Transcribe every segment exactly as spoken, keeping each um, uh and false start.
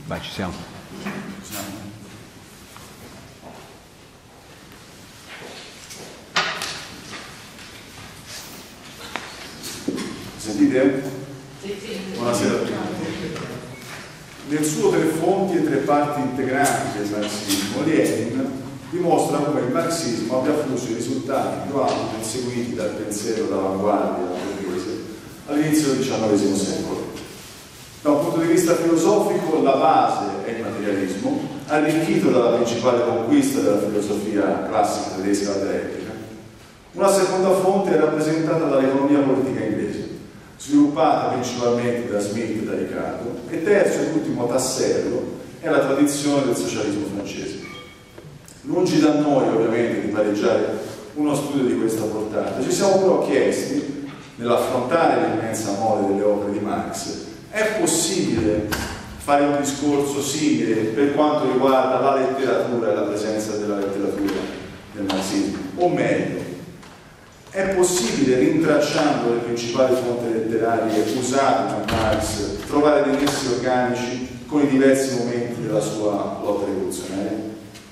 Vai, ci siamo. Ci siamo. Sentite? Sì, sì. Buonasera a tutti. Nel suo Tre fonti e tre parti integranti del marxismo, Lenin dimostra come il marxismo abbia fuso i risultati più alti perseguiti dal pensiero d'avanguardia borghese all'inizio del diciannovesimo secolo. Da un punto di vista filosofico, la base è il materialismo, arricchito dalla principale conquista della filosofia classica tedesca, la dialettica. Una seconda fonte è rappresentata dall'economia politica inglese, sviluppata principalmente da Smith e da Ricardo, e terzo e ultimo tassello è la tradizione del socialismo francese. Lungi da noi ovviamente di pareggiare uno studio di questa portata, ci siamo però chiesti, nell'affrontare l'immensa mole delle opere di Marx, è possibile fare un discorso simile per quanto riguarda la letteratura e la presenza della letteratura nel marxismo? O meglio, è possibile, rintracciando le principali fonti letterarie usate da Marx, trovare dei nessi organici con i diversi momenti della sua lotta rivoluzionaria?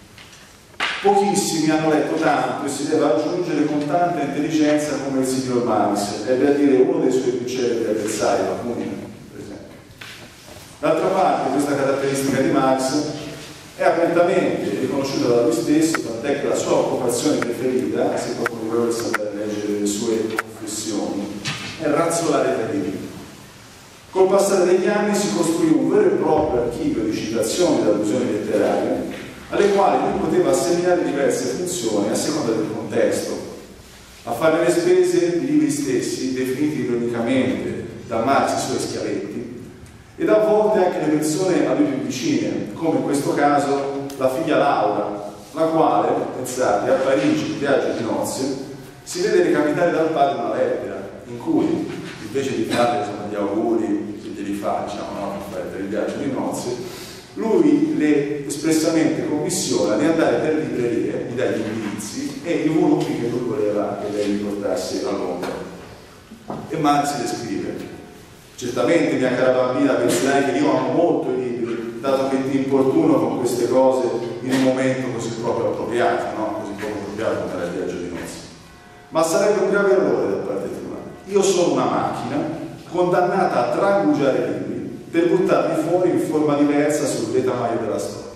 Pochissimi hanno letto tanto e si deve aggiungere con tanta intelligenza come il signor Marx, ebbe a dire uno dei suoi più celebri avversari, Bakunin, per esempio. D'altra parte, questa caratteristica di Marx è apertamente riconosciuta da lui stesso, tant'è che la sua occupazione preferita, se qualcuno volesse andare a leggere le sue confessioni, è razzolare tra i libri. Col passare degli anni si costruì un vero e proprio archivio di citazioni ed allusioni letterarie, alle quali lui poteva assegnare diverse funzioni a seconda del contesto. A fare le spese di libri stessi, definiti ironicamente da Marx i suoi schiavetti, ed a volte anche le persone a lui più vicine, come in questo caso la figlia Laura, la quale, pensate, a Parigi, in viaggio di nozze, si vede recapitare dal padre una lettera in cui, invece di fare insomma, gli auguri che glieli fa, diciamo, no, per il viaggio di nozze, lui le espressamente commissiona di andare per librerie, gli dà gli indirizzi e i volumi che lui voleva che lei riportasse a Londra. E Marx le scrive: certamente, mia cara bambina, penserai che io amo molto i libri, dato che ti importuno con queste cose in un momento così proprio appropriato, no? Così proprio appropriato come era il viaggio di nozze. Ma sarebbe un grave errore da parte tua. Io sono una macchina condannata a trangugiare libri per buttarli fuori in forma diversa sul letamaio della storia.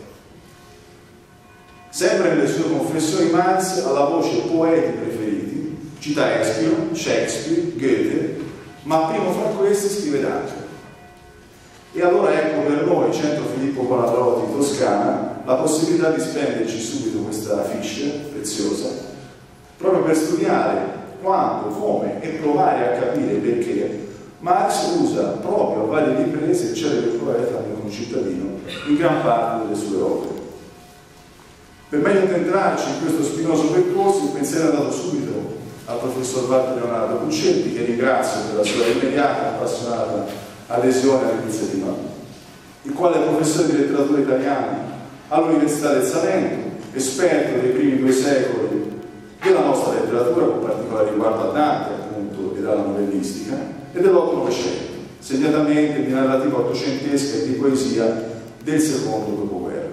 Sempre nelle sue confessioni Marx ha la voce poeti preferiti, cita Eschilo, Shakespeare, Goethe, ma primo fra questi scrive Dante. E allora ecco per noi, Centro Filippo Bonarotti di Toscana, la possibilità di spenderci subito questa fiche preziosa, proprio per studiare quando, come e provare a capire perché Marx usa proprio a varie riprese il celebre poeta mio concittadino in gran parte delle sue opere. Per meglio addentrarci in questo spinoso percorso, il pensiero è andato subito al professor Walter Leonardo Puccetti, che ringrazio per la sua immediata e appassionata adesione all'iniziativa, il quale è professore di letteratura italiana all'Università del Salento, esperto dei primi due secoli della nostra letteratura, con particolare riguardo a Dante appunto ed alla novellistica, e dell'Otto Novecento, segnatamente di narrativa ottocentesca e di poesia del secondo dopoguerra.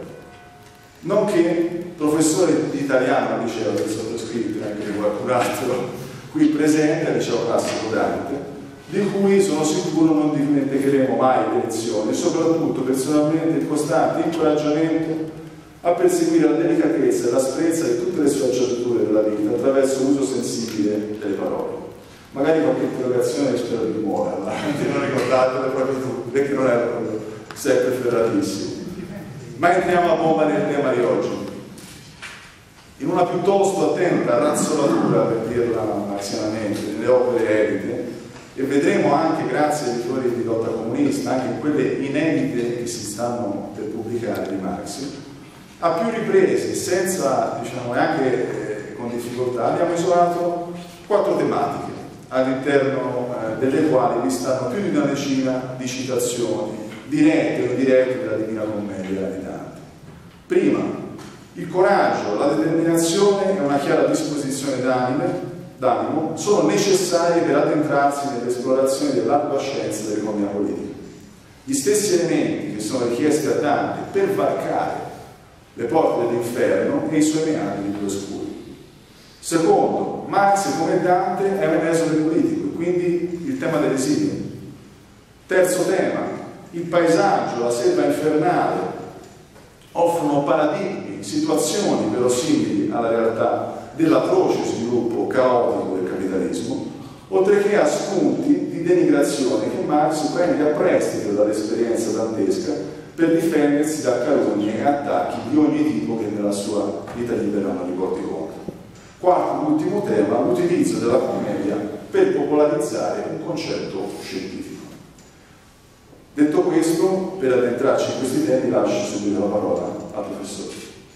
Nonché professore di italiano, diceva del sottoscritto e anche di qualcun altro qui presente al liceo classico Dante, di cui sono sicuro non dimenticheremo mai le lezioni, e soprattutto personalmente il costante incoraggiamento a perseguire la delicatezza e l'asprezza di tutte le sfaccettature della vita attraverso l'uso sensibile delle parole. Magari qualche interrogazione spero di muoverla, che non ricordatele proprio tu, perché non ero proprio sempre ferratissimo. Ma entriamo a bomba nel tema di oggi. In una piuttosto attenta razzolatura, per dirla marxianamente, nelle opere edite, e vedremo anche grazie ai lettori di lotta comunista, anche in quelle inedite che si stanno per pubblicare di Marx, a più riprese, senza, diciamo, e anche eh, con difficoltà, abbiamo isolato quattro tematiche, all'interno eh, delle quali vi stanno più di una decina di citazioni dirette o indirette della Divina Commedia di Dante. Prima, il coraggio, la determinazione e una chiara disposizione d'animo sono necessarie per addentrarsi nell'esplorazione dell'ardua scienza dell'economia politica. gli stessi elementi che sono richiesti a Dante per varcare le porte dell'inferno e i suoi meandri più oscuri. Secondo, Marx come Dante è un esole politico, quindi il tema dell'esilio. Terzo tema, il paesaggio, la selva infernale offrono paradigmi, situazioni verosimili alla realtà dell'atroce sviluppo caotico del capitalismo, oltre che a spunti di denigrazione che Marx prende a prestito dall'esperienza dantesca per difendersi da calunnie e attacchi di ogni tipo che nella sua vita libera non li porti contro. Quarto, ultimo tema, l'utilizzo della commedia per popolarizzare un concetto scientifico. Detto questo, per addentrarci in questi temi lascio subito la parola al professore.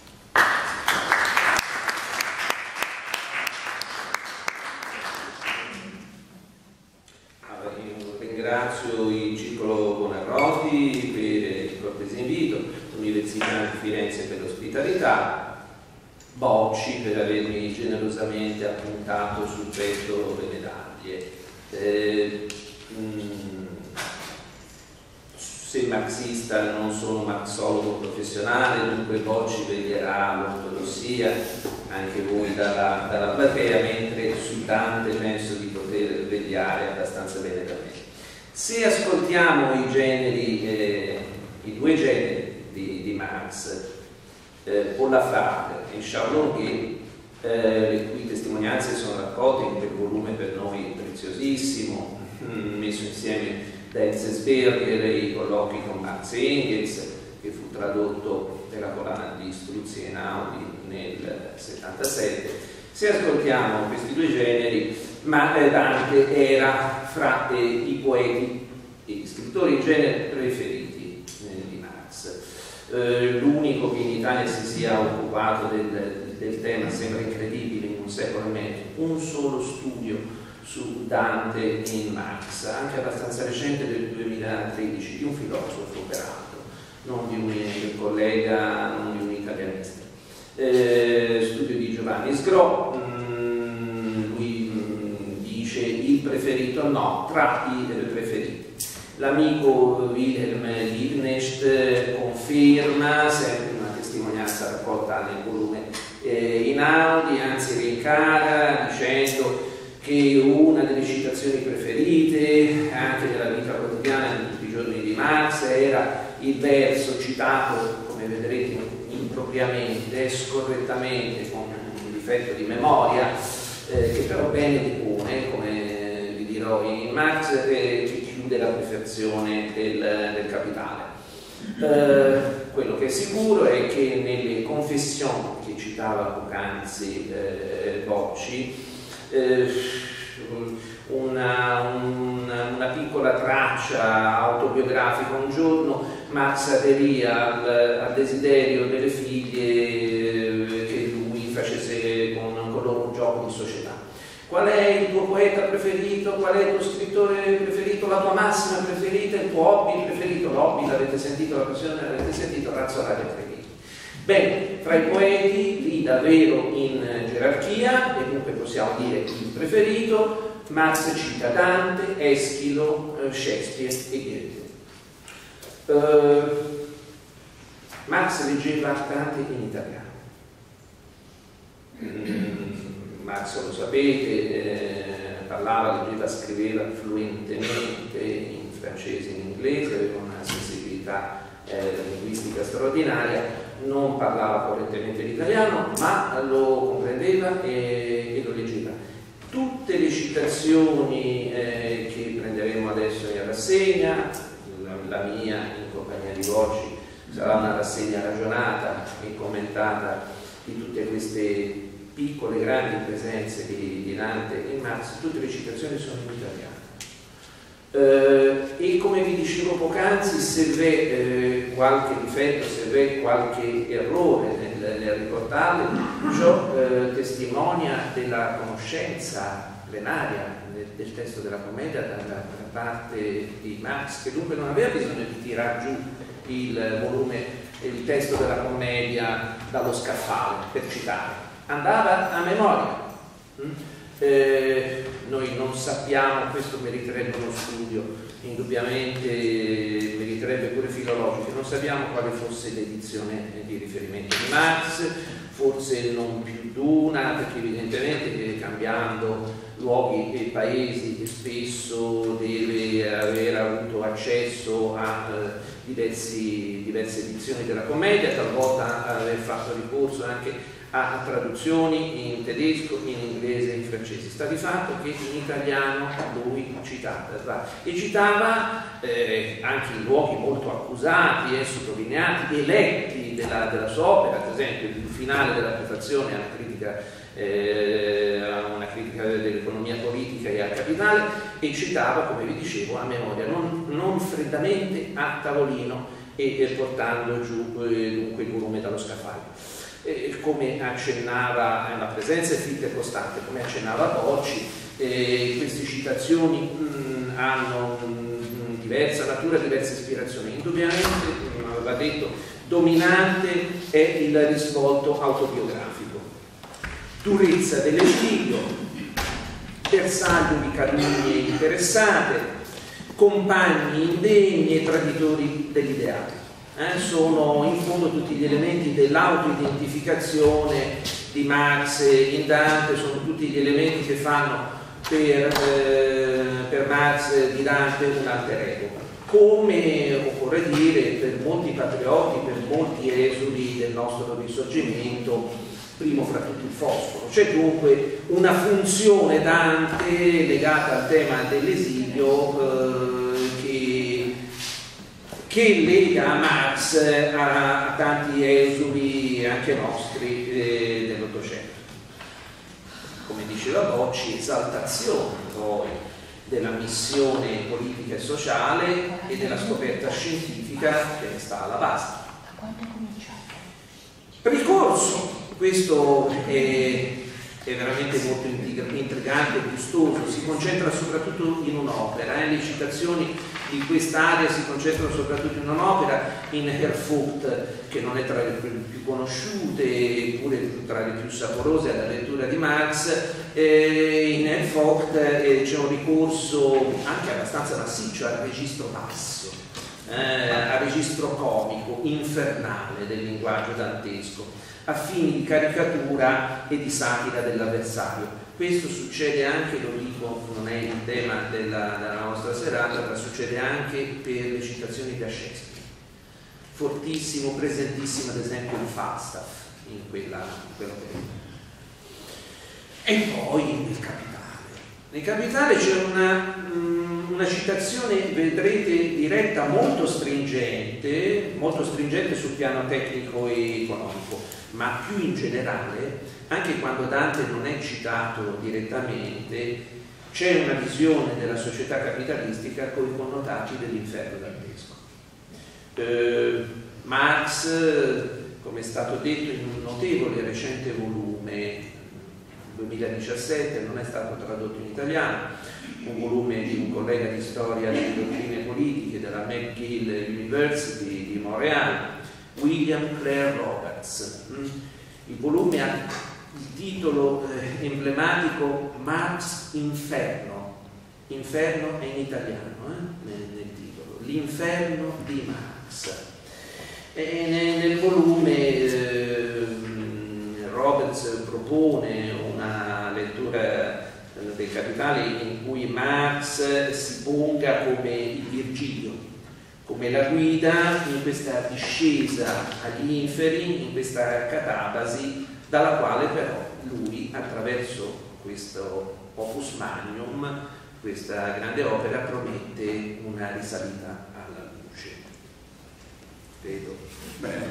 Allora, io ringrazio il Circolo Buonarroti per il cortese invito, l'Università di Firenze per l'ospitalità, Bocci per avermi generosamente appuntato sul petto le medaglie. Eh, mh, Se marxista non sono marxologo professionale, dunque Bocci veglierà l'ortodossia, anche voi dalla, dalla platea, mentre su Dante penso di poter vegliare abbastanza bene da me. Se ascoltiamo i generi, eh, i due generi di, di Marx, eh, Paul Lafargue e Charles Longuet, eh, le cui testimonianze sono raccolte in quel volume per noi preziosissimo, messo insieme da Enzensberger e i colloqui con Marx e Engels, che fu tradotto nella collana di Struzzi e Einaudi nel settantasette. Se ascoltiamo questi due generi, ma Dante era fra eh, i poeti e gli scrittori in genere preferiti eh, di Marx. Eh, l'unico che in Italia si sia occupato del, del tema sembra incredibile in un secolo e mezzo, un solo studio su Dante in Marx, anche abbastanza recente del duemilatredici, di un filosofo peraltro, non di un collega, non di un italianista. Eh, studio di Giovanni Sgro, mh, lui mh, dice il preferito, no, tra i preferiti. L'amico Wilhelm Liebknecht conferma, sempre una testimonianza raccolta nel volume eh, Einaudi, anzi rincara dicendo che una delle citazioni preferite anche nella vita quotidiana di tutti i giorni di Marx era il verso citato, come vedrete, impropriamente, scorrettamente, con un difetto di memoria, eh, che però bene depone, come vi dirò in Marx, eh, che chiude la perfezione del, del capitale. Eh, quello che è sicuro è che nelle confessioni che citava poc'anzi eh, Bocci, Eh, una, una, una piccola traccia autobiografica. Un giorno Marx aderì al, al desiderio delle figlie che lui facesse con, con loro un gioco di società. Qual è il tuo poeta preferito? Qual è il tuo scrittore preferito? La tua massima preferita? Il tuo hobby preferito? L'hobby, l'avete sentito, la passione l'avete sentito, razzolare preferito. Bene, fra i poeti, lì davvero in gerarchia, e dunque possiamo dire il preferito, Marx cita Dante, Eschilo, Shakespeare e Goethe. Uh, Marx leggeva Dante in italiano. Mm, Marx, lo sapete, eh, parlava, leggeva, scriveva fluentemente in francese e in inglese, aveva una sensibilità eh, linguistica straordinaria. Non parlava correntemente l'italiano, ma lo comprendeva e, e lo leggeva. Tutte le citazioni eh, che prenderemo adesso in rassegna, la, la mia in compagnia di Bocci sarà una rassegna ragionata e commentata di tutte queste piccole grandi presenze di, di Dante e Marx. Tutte le citazioni sono in italiano. Uh, e come vi dicevo poc'anzi, se v'è eh, qualche difetto, se v'è qualche errore nel, nel riportarle, ciò eh, testimonia della conoscenza plenaria del, del testo della commedia da, da parte di Marx, che dunque non aveva bisogno di tirar giù il volume, il testo della commedia dallo scaffale per citare, andava a memoria. Mm? Eh, noi non sappiamo, questo meriterebbe uno studio, indubbiamente meriterebbe diventerebbe pure filologico, non sappiamo quale fosse l'edizione di riferimento di Marx, forse non più d'una, perché evidentemente cambiando luoghi e paesi spesso deve aver avuto accesso a eh, diversi, diverse edizioni della commedia, talvolta aver fatto ricorso anche a traduzioni in tedesco, in inglese e in francese. Sta di fatto che in italiano lui citava e citava eh, anche in luoghi molto accusati e sottolineati e letti della, della sua opera, ad esempio il finale della prefazione alla critica, eh, a una critica dell'economia politica e al capitale, e citava, come vi dicevo, a memoria, non, non freddamente a tavolino e, e portando giù eh, dunque il volume dallo scaffale. Eh, come accennava, è una presenza fitta e costante, come accennava Bocci, eh, queste citazioni mh, hanno mh, diversa natura, diverse ispirazioni. Indubbiamente, come aveva detto, dominante è il risvolto autobiografico, durezza dell'esilio, bersaglio di calunnie interessate, compagni indegni e traditori dell'ideale. Eh, sono in fondo tutti gli elementi dell'autoidentificazione di Marx in Dante, sono tutti gli elementi che fanno per, eh, per Marx di Dante un alter ego, come occorre dire per molti patrioti, per molti esuli del nostro risorgimento, primo fra tutti il fosforo. C'è dunque una funzione Dante legata al tema dell'esilio eh, che che lega Marx a, a tanti esuli anche nostri eh, dell'Ottocento. Come diceva Bocci, esaltazione poi della missione politica e sociale e della scoperta scientifica che ne sta alla base. Ricorso, questo è, è veramente molto intrigante e gustoso, si concentra soprattutto in un'opera, eh, le citazioni di quest'area si concentrano soprattutto in un'opera, in Herfurth, che non è tra le più conosciute eppure tra le più saporose alla lettura di Marx. Eh, in Herfurth eh, c'è un ricorso anche abbastanza massiccio al registro basso, eh, al registro comico, infernale del linguaggio dantesco, a fini di caricatura e di satira dell'avversario. Questo succede anche, lo dico, non è il tema della, della nostra serata, ma succede anche per le citazioni da Shakespeare. Fortissimo, presentissimo ad esempio in Falstaff, in quella, in quella e poi nel Capitale. Nel Capitale c'è una, una citazione, vedrete, diretta molto stringente, molto stringente sul piano tecnico e economico, ma più in generale, anche quando Dante non è citato direttamente, c'è una visione della società capitalistica con i connotati dell'inferno dantesco. Eh, Marx, come è stato detto in un notevole recente volume, duemiladiciassette, non è stato tradotto in italiano, un volume di un collega di storia delle dottrine politiche della McGill University di Montreal, William Clare Roberts. Il volume ha il titolo eh, emblematico Marx Inferno. Inferno è in italiano, eh, nel, nel titolo, l'inferno di Marx. E nel, nel volume eh, Roberts propone una lettura del Capitale in cui Marx si ponga come il Virgilio, come la guida in questa discesa agli inferi, in questa catabasi, dalla quale però lui, attraverso questo opus magnum, questa grande opera, promette una risalita alla luce. Credo. Bene.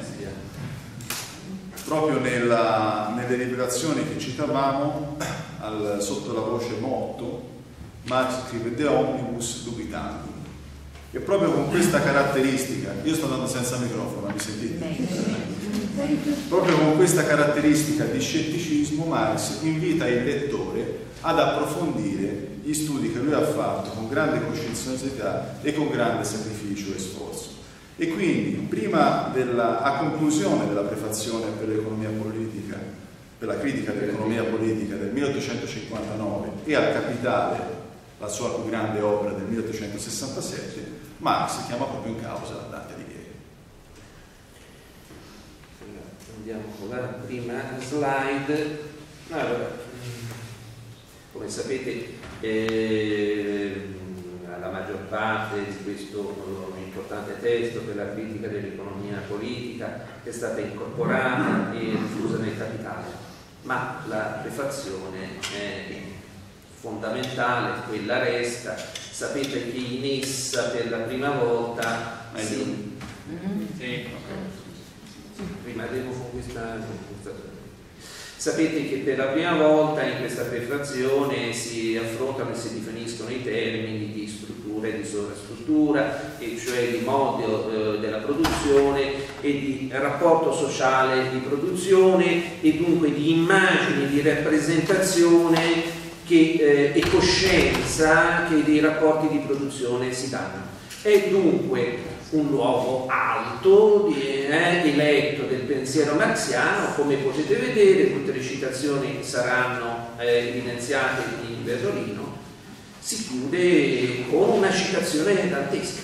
Proprio nella, nelle rivelazioni che citavamo, al, sotto la voce motto, Marx scrive De omnibus dubitandum. E proprio con questa caratteristica, io sto andando senza microfono, mi sentite? Proprio con questa caratteristica di scetticismo Marx invita il lettore ad approfondire gli studi che lui ha fatto con grande coscienziosità e con grande sacrificio e sforzo. E quindi, prima della, a conclusione della prefazione per l'economia politica, per la critica dell'economia politica del milleottocentocinquantanove, e al Capitale, la sua più grande opera del milleottocentosessantasette, Marx chiama proprio in causa Dante Alighieri. Andiamo con la prima slide. Allora, come sapete, eh, la maggior parte di questo importante testo per la critica dell'economia politica è stata incorporata e diffusa nel Capitale, ma la prefazione è fondamentale, quella resta. Sapete che in essa per la prima volta si... sì. Rimarremo con questa... Sapete che per la prima volta in questa prefazione si affrontano e si definiscono i termini di struttura e di sovrastruttura, e cioè di modo eh, della produzione e di rapporto sociale di produzione, e dunque di immagini di rappresentazione che, eh, e coscienza che dei rapporti di produzione si danno. È dunque un luogo alto, eh, eletto del pensiero marxiano. Come potete vedere, tutte le citazioni saranno eh, evidenziate in Bertolino. Si chiude con una citazione dantesca.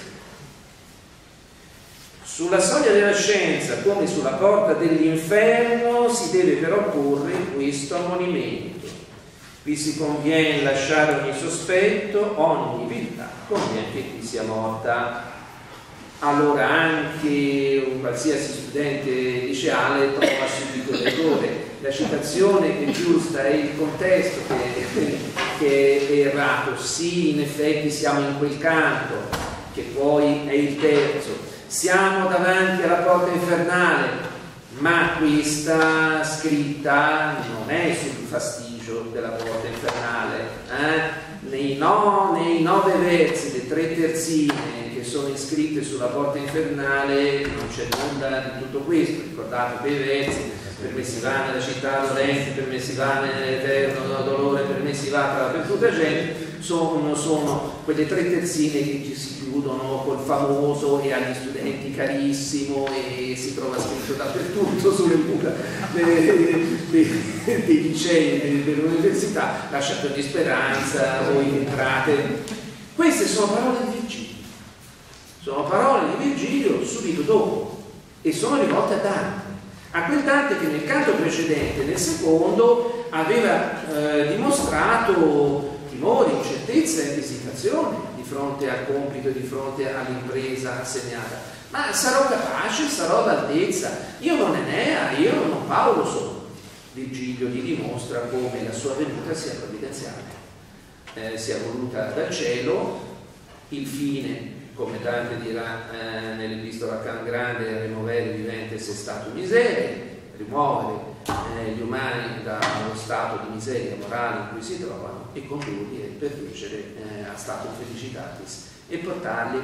Sulla soglia della scienza, come sulla porta dell'inferno, si deve però porre questo ammonimento: qui si conviene lasciare ogni sospetto, ogni viltà, conviene che qui sia morta. Allora anche un qualsiasi studente liceale trova subito l'errore. La citazione è giusta, è il contesto che, che è errato. Sì, in effetti siamo in quel canto, che poi è il terzo. Siamo davanti alla porta infernale, ma questa scritta non è sul fastigio della porta infernale. Eh? Nei, no, nei nove versi, le tre terzine che sono iscritte sulla porta infernale, non c'è nulla di tutto questo. Ricordate quei versi: per me si va nella città dolente, per me si va nell'eterno dolore, per me si va tra tutta gente. Sono, sono quelle tre terzine che si chiudono col famoso e agli studenti carissimo, e si trova scritto dappertutto sulle mura dei, dei, dei licei, delle università: lasciate ogni speranza, voi entrate. Queste sono parole di Virgilio, sono parole di Virgilio subito dopo, e sono rivolte a Dante, a quel Dante che nel canto precedente, nel secondo, aveva eh, dimostrato timore, incertezza e esitazione di fronte al compito e di fronte all'impresa assegnata. Ma sarò capace, sarò all'altezza, io non Enea, io non Paolo sono. Virgilio gli dimostra come la sua venuta sia provvidenziale, eh, sia voluta dal cielo. Il fine, come Dante dirà eh, nell'Epistola a Can Grande, è rimuovere il vivente se stato miseria, rimuovere eh, gli umani dallo stato di miseria morale in cui si trovano e condurli e perducere eh, a stato felicitatis e portarli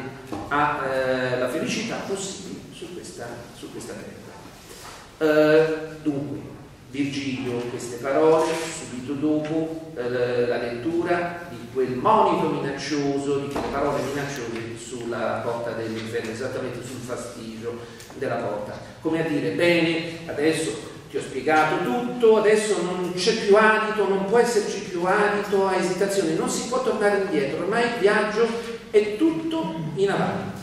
alla eh, felicità possibile su questa, su questa terra. Eh, dunque, Virgilio, queste parole, subito dopo eh, la lettura di quel monito minaccioso, di quelle parole minacciose sulla porta dell'inferno, esattamente sul fastigio della porta, come a dire: bene, adesso ti ho spiegato tutto, adesso non c'è più adito, non può esserci più adito a esitazione, non si può tornare indietro, ormai il viaggio è tutto in avanti.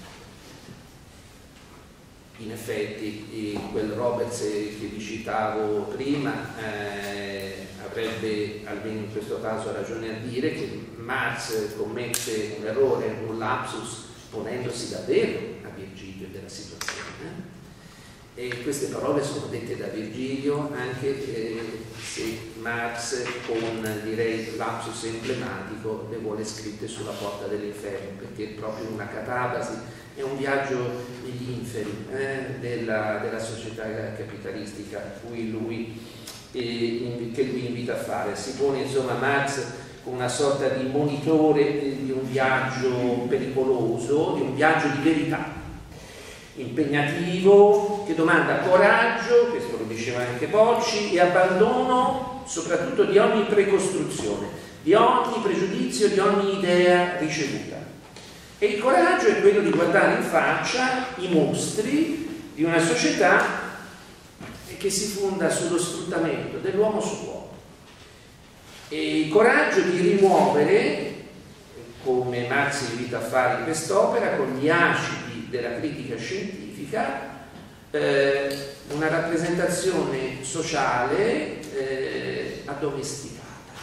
In effetti quel Roberts che vi citavo prima eh, avrebbe, almeno in questo caso, ragione a dire che Marx commette un errore, un lapsus, ponendosi davvero a Virgilio della situazione. E queste parole sono dette da Virgilio, anche eh, se Marx, con direi lapsus emblematico, le vuole scritte sulla porta dell'inferno, perché è proprio una catabasi, è un viaggio negli inferi eh, della, della società capitalistica cui lui, eh, che lui invita a fare. Si pone insomma Marx con una sorta di monitore di un viaggio pericoloso, di un viaggio di verità, impegnativo, che domanda coraggio, questo lo diceva anche Bocci, e abbandono soprattutto di ogni precostruzione, di ogni pregiudizio, di ogni idea ricevuta. E il coraggio è quello di guardare in faccia i mostri di una società che si fonda sullo sfruttamento dell'uomo sull'uomo. E il coraggio di rimuovere come Marx invita a fare in quest'opera, con gli acidi della critica scientifica, eh, una rappresentazione sociale eh, addomesticata.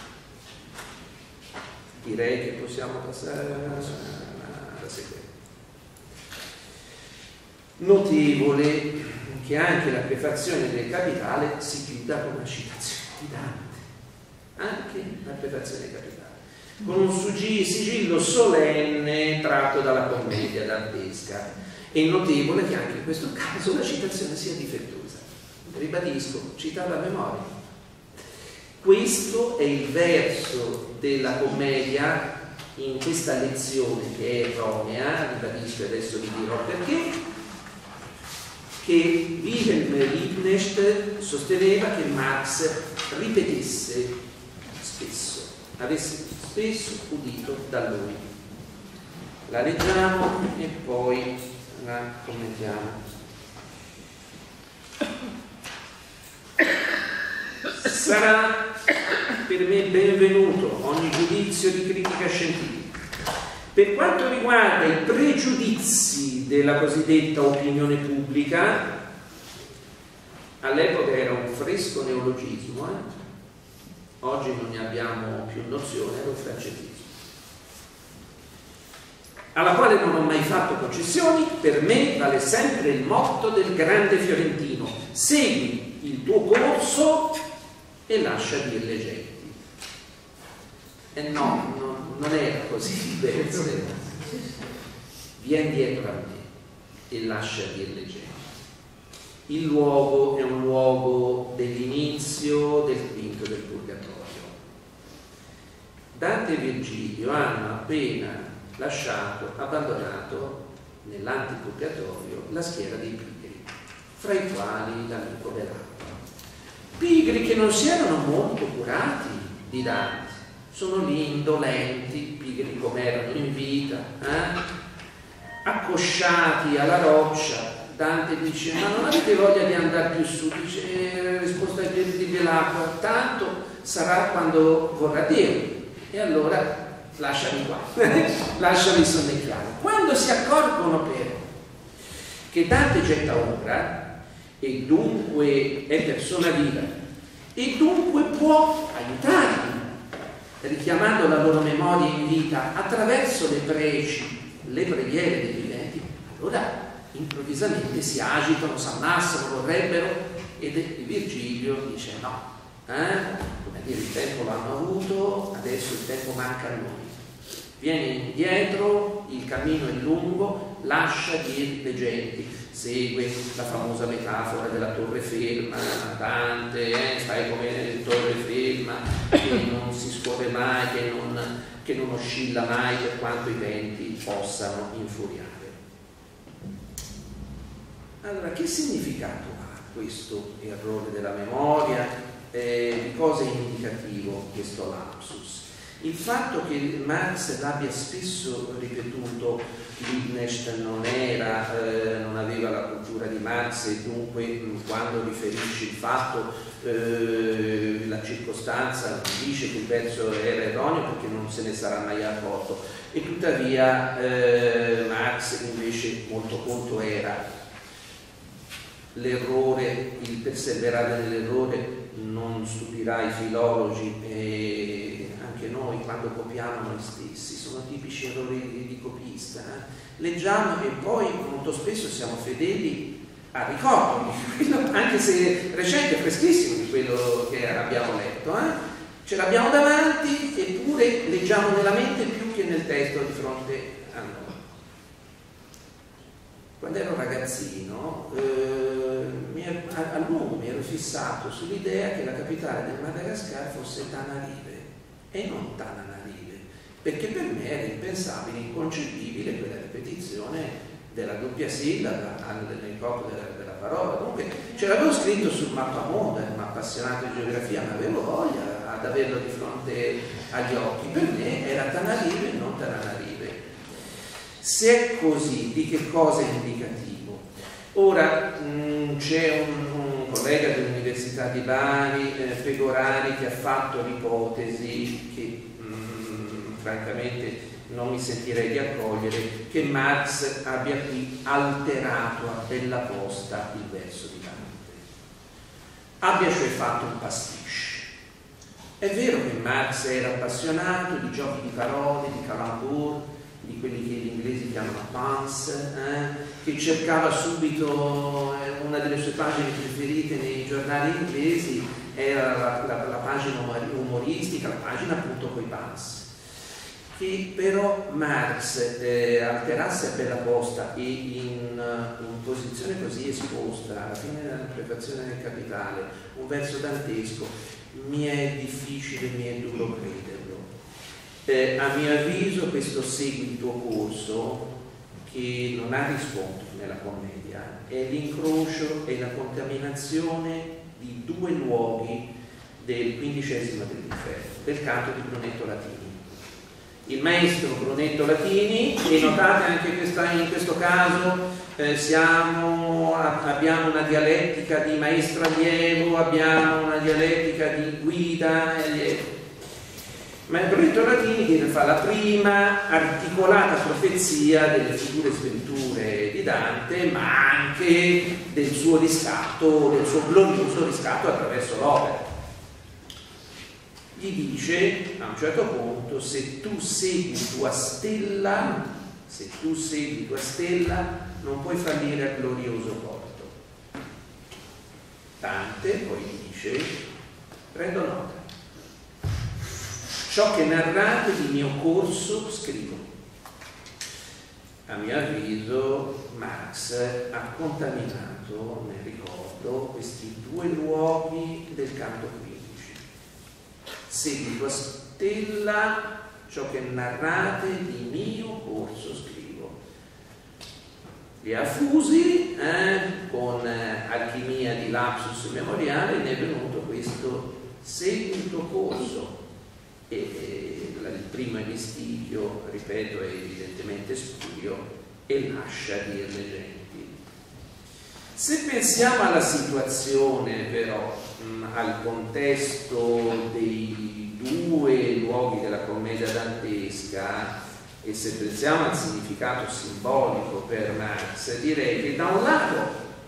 Direi che possiamo passare alla seguente. Notevole che anche la prefazione del Capitale si chiuda con una citazione di Dante, anche la prefazione del Capitale, con un sigillo solenne tratto dalla commedia dantesca. È notevole che anche in questo caso la citazione sia difettosa. Ribadisco, citata a memoria. Questo è il verso della commedia in questa lezione che è erronea, ribadisco, adesso vi dirò perché, che Wilhelm Liebknecht sosteneva che Marx ripetesse spesso, avesse spesso udito da lui. La leggiamo e poi la commentiamo. Sarà per me benvenuto ogni giudizio di critica scientifica. Per quanto riguarda i pregiudizi della cosiddetta opinione pubblica, all'epoca era un fresco neologismo, eh? Oggi non ne abbiamo più nozione, era un francesismo, alla quale non ho mai fatto concessioni. Per me vale sempre il motto del grande fiorentino: segui il tuo corso e lascia dir le genti. E no, no, non era così diverso. Vieni dietro a me e lascia dir le genti. Il luogo è un luogo dell'inizio del quinto del Purgatorio. Dante e Virgilio hanno appena lasciato, abbandonato nell'antipurgatorio la schiera dei pigri, fra i quali l'amico dell'acqua. Pigri che non si erano molto curati di Dante, sono lì indolenti, pigri come erano in vita, eh? accosciati alla roccia. Dante dice: ma non avete voglia di andare più su? Dice, risposta ai piedi dell'acqua: tanto sarà quando vorrà Dio. E allora lasciami qua, lasciami sonnecchiare. Quando si accorgono però che Dante getta ombra e dunque è persona viva e dunque può aiutarli, richiamando la loro memoria in vita attraverso le preci, le preghiere dei viventi, allora improvvisamente si agitano, si ammassano, vorrebbero, ed Virgilio dice no, eh? come dire, il tempo l'hanno avuto, adesso il tempo manca a noi. Vieni indietro, il cammino è lungo, lascia dir le genti. Segue la famosa metafora della torre ferma, Dante, eh, stai come torre ferma, che non si scuote mai, che non, che non oscilla mai per quanto i venti possano infuriare. Allora, che significato ha questo errore della memoria? Eh, di cosa è indicativo questo lapsus? Il fatto che Marx l'abbia spesso ripetuto, Liebknecht non era, eh, non aveva la cultura di Marx e dunque mh, quando riferisce il fatto, eh, la circostanza dice che il verso era erroneo perché non se ne sarà mai accorto, e tuttavia eh, Marx invece molto conto era. L'errore, il perseverare nell'errore non stupirà i filologi e anche noi quando copiamo noi stessi, sono tipici errori di, di copista. Eh? Leggiamo e poi molto spesso siamo fedeli al ricordo, anche se recente, freschissimo di quello che abbiamo letto. Eh? Ce l'abbiamo davanti eppure leggiamo nella mente più che nel testo di fronte a noi. Quando ero ragazzino, eh, mi ero, a, a lungo mi ero fissato sull'idea che la capitale del Madagascar fosse Tanarive e non Tananarive, perché per me era impensabile, inconcepibile quella ripetizione della doppia sillaba nel corpo della, della parola. Comunque ce l'avevo scritto sul mappamondo, ero un appassionato di geografia, ma avevo voglia ad averlo di fronte agli occhi. Per me era Tanarive e non Tananarive. Se è così, di che cosa è indicativo? Ora c'è un, un collega dell'Università di Bari, eh, Pegorari, che ha fatto l'ipotesi che mh, francamente non mi sentirei di accogliere che Marx abbia qui alterato a bella posta il verso di Dante, abbia cioè fatto un pastiche. È vero che Marx era appassionato di giochi di parole, di calembour, di quelli che gli inglesi chiamano puns, eh? che cercava subito, eh, una delle sue pagine preferite nei giornali inglesi era la, la, la pagina umoristica, la pagina appunto coi puns. Che però Marx eh, alterasse a bella posta e in uh, posizione così esposta, alla fine della prefazione del Capitale, un verso dantesco, mi è difficile, mi è duro crederlo. Eh, a mio avviso questo segue il tuo corso, che non ha riscontro nella commedia, è l'incrocio e la contaminazione di due luoghi del quindicesimo dell'inferno, del canto di Brunetto Latini. Il maestro Brunetto Latini, e notate anche questa, in questo caso eh, siamo, abbiamo una dialettica di maestro allievo, abbiamo una dialettica di guida e allievo. Ma Brunetto Latini che fa la prima articolata profezia delle future sventure di Dante, ma anche del suo riscatto, del suo glorioso riscatto attraverso l'opera. Gli dice a un certo punto: se tu segui tua stella, se tu segui tua stella, non puoi fallire al glorioso porto. Dante poi gli dice: prendo nota. Ciò che narrate di mio corso scrivo. A mio avviso Marx ha contaminato nel ricordo questi due luoghi del canto quindici. Segui tua stella, ciò che narrate di mio corso scrivo. Li ha fusi eh, con eh, alchimia di lapsus memoriale, ne è venuto questo segui il tuo corso. E, e il primo è Mistichio, ripeto, è evidentemente Spurio, e lascia dir leggenti. Se pensiamo alla situazione però, mh, al contesto dei due luoghi della commedia dantesca, e se pensiamo al significato simbolico per Marx, direi che da un lato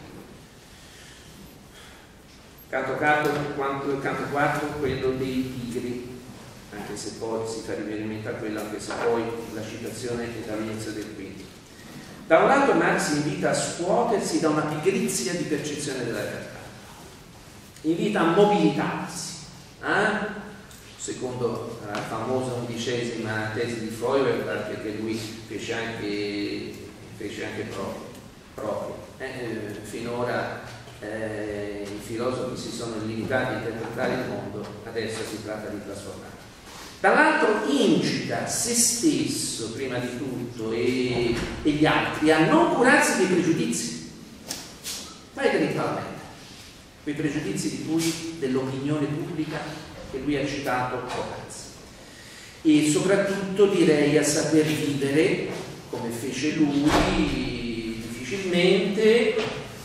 canto quattro, canto quattro quello dei tigri, anche se poi si fa riferimento a quello, anche se poi la citazione è dall'inizio del quinto. Da un lato Marx invita a scuotersi da una pigrizia di percezione della realtà, invita a mobilitarsi, eh? secondo la famosa undicesima tesi di Feuerbach, perché lui fece anche, fece anche proprio, proprio. Eh, finora eh, i filosofi si sono limitati a interpretare il mondo, adesso si tratta di trasformarlo. Dall'altro incita se stesso prima di tutto e, e gli altri a non curarsi dei pregiudizi, ma eventualmente quei pregiudizi di cui dell'opinione pubblica che lui ha citato poc'anzi, e soprattutto direi a saper vivere come fece lui difficilmente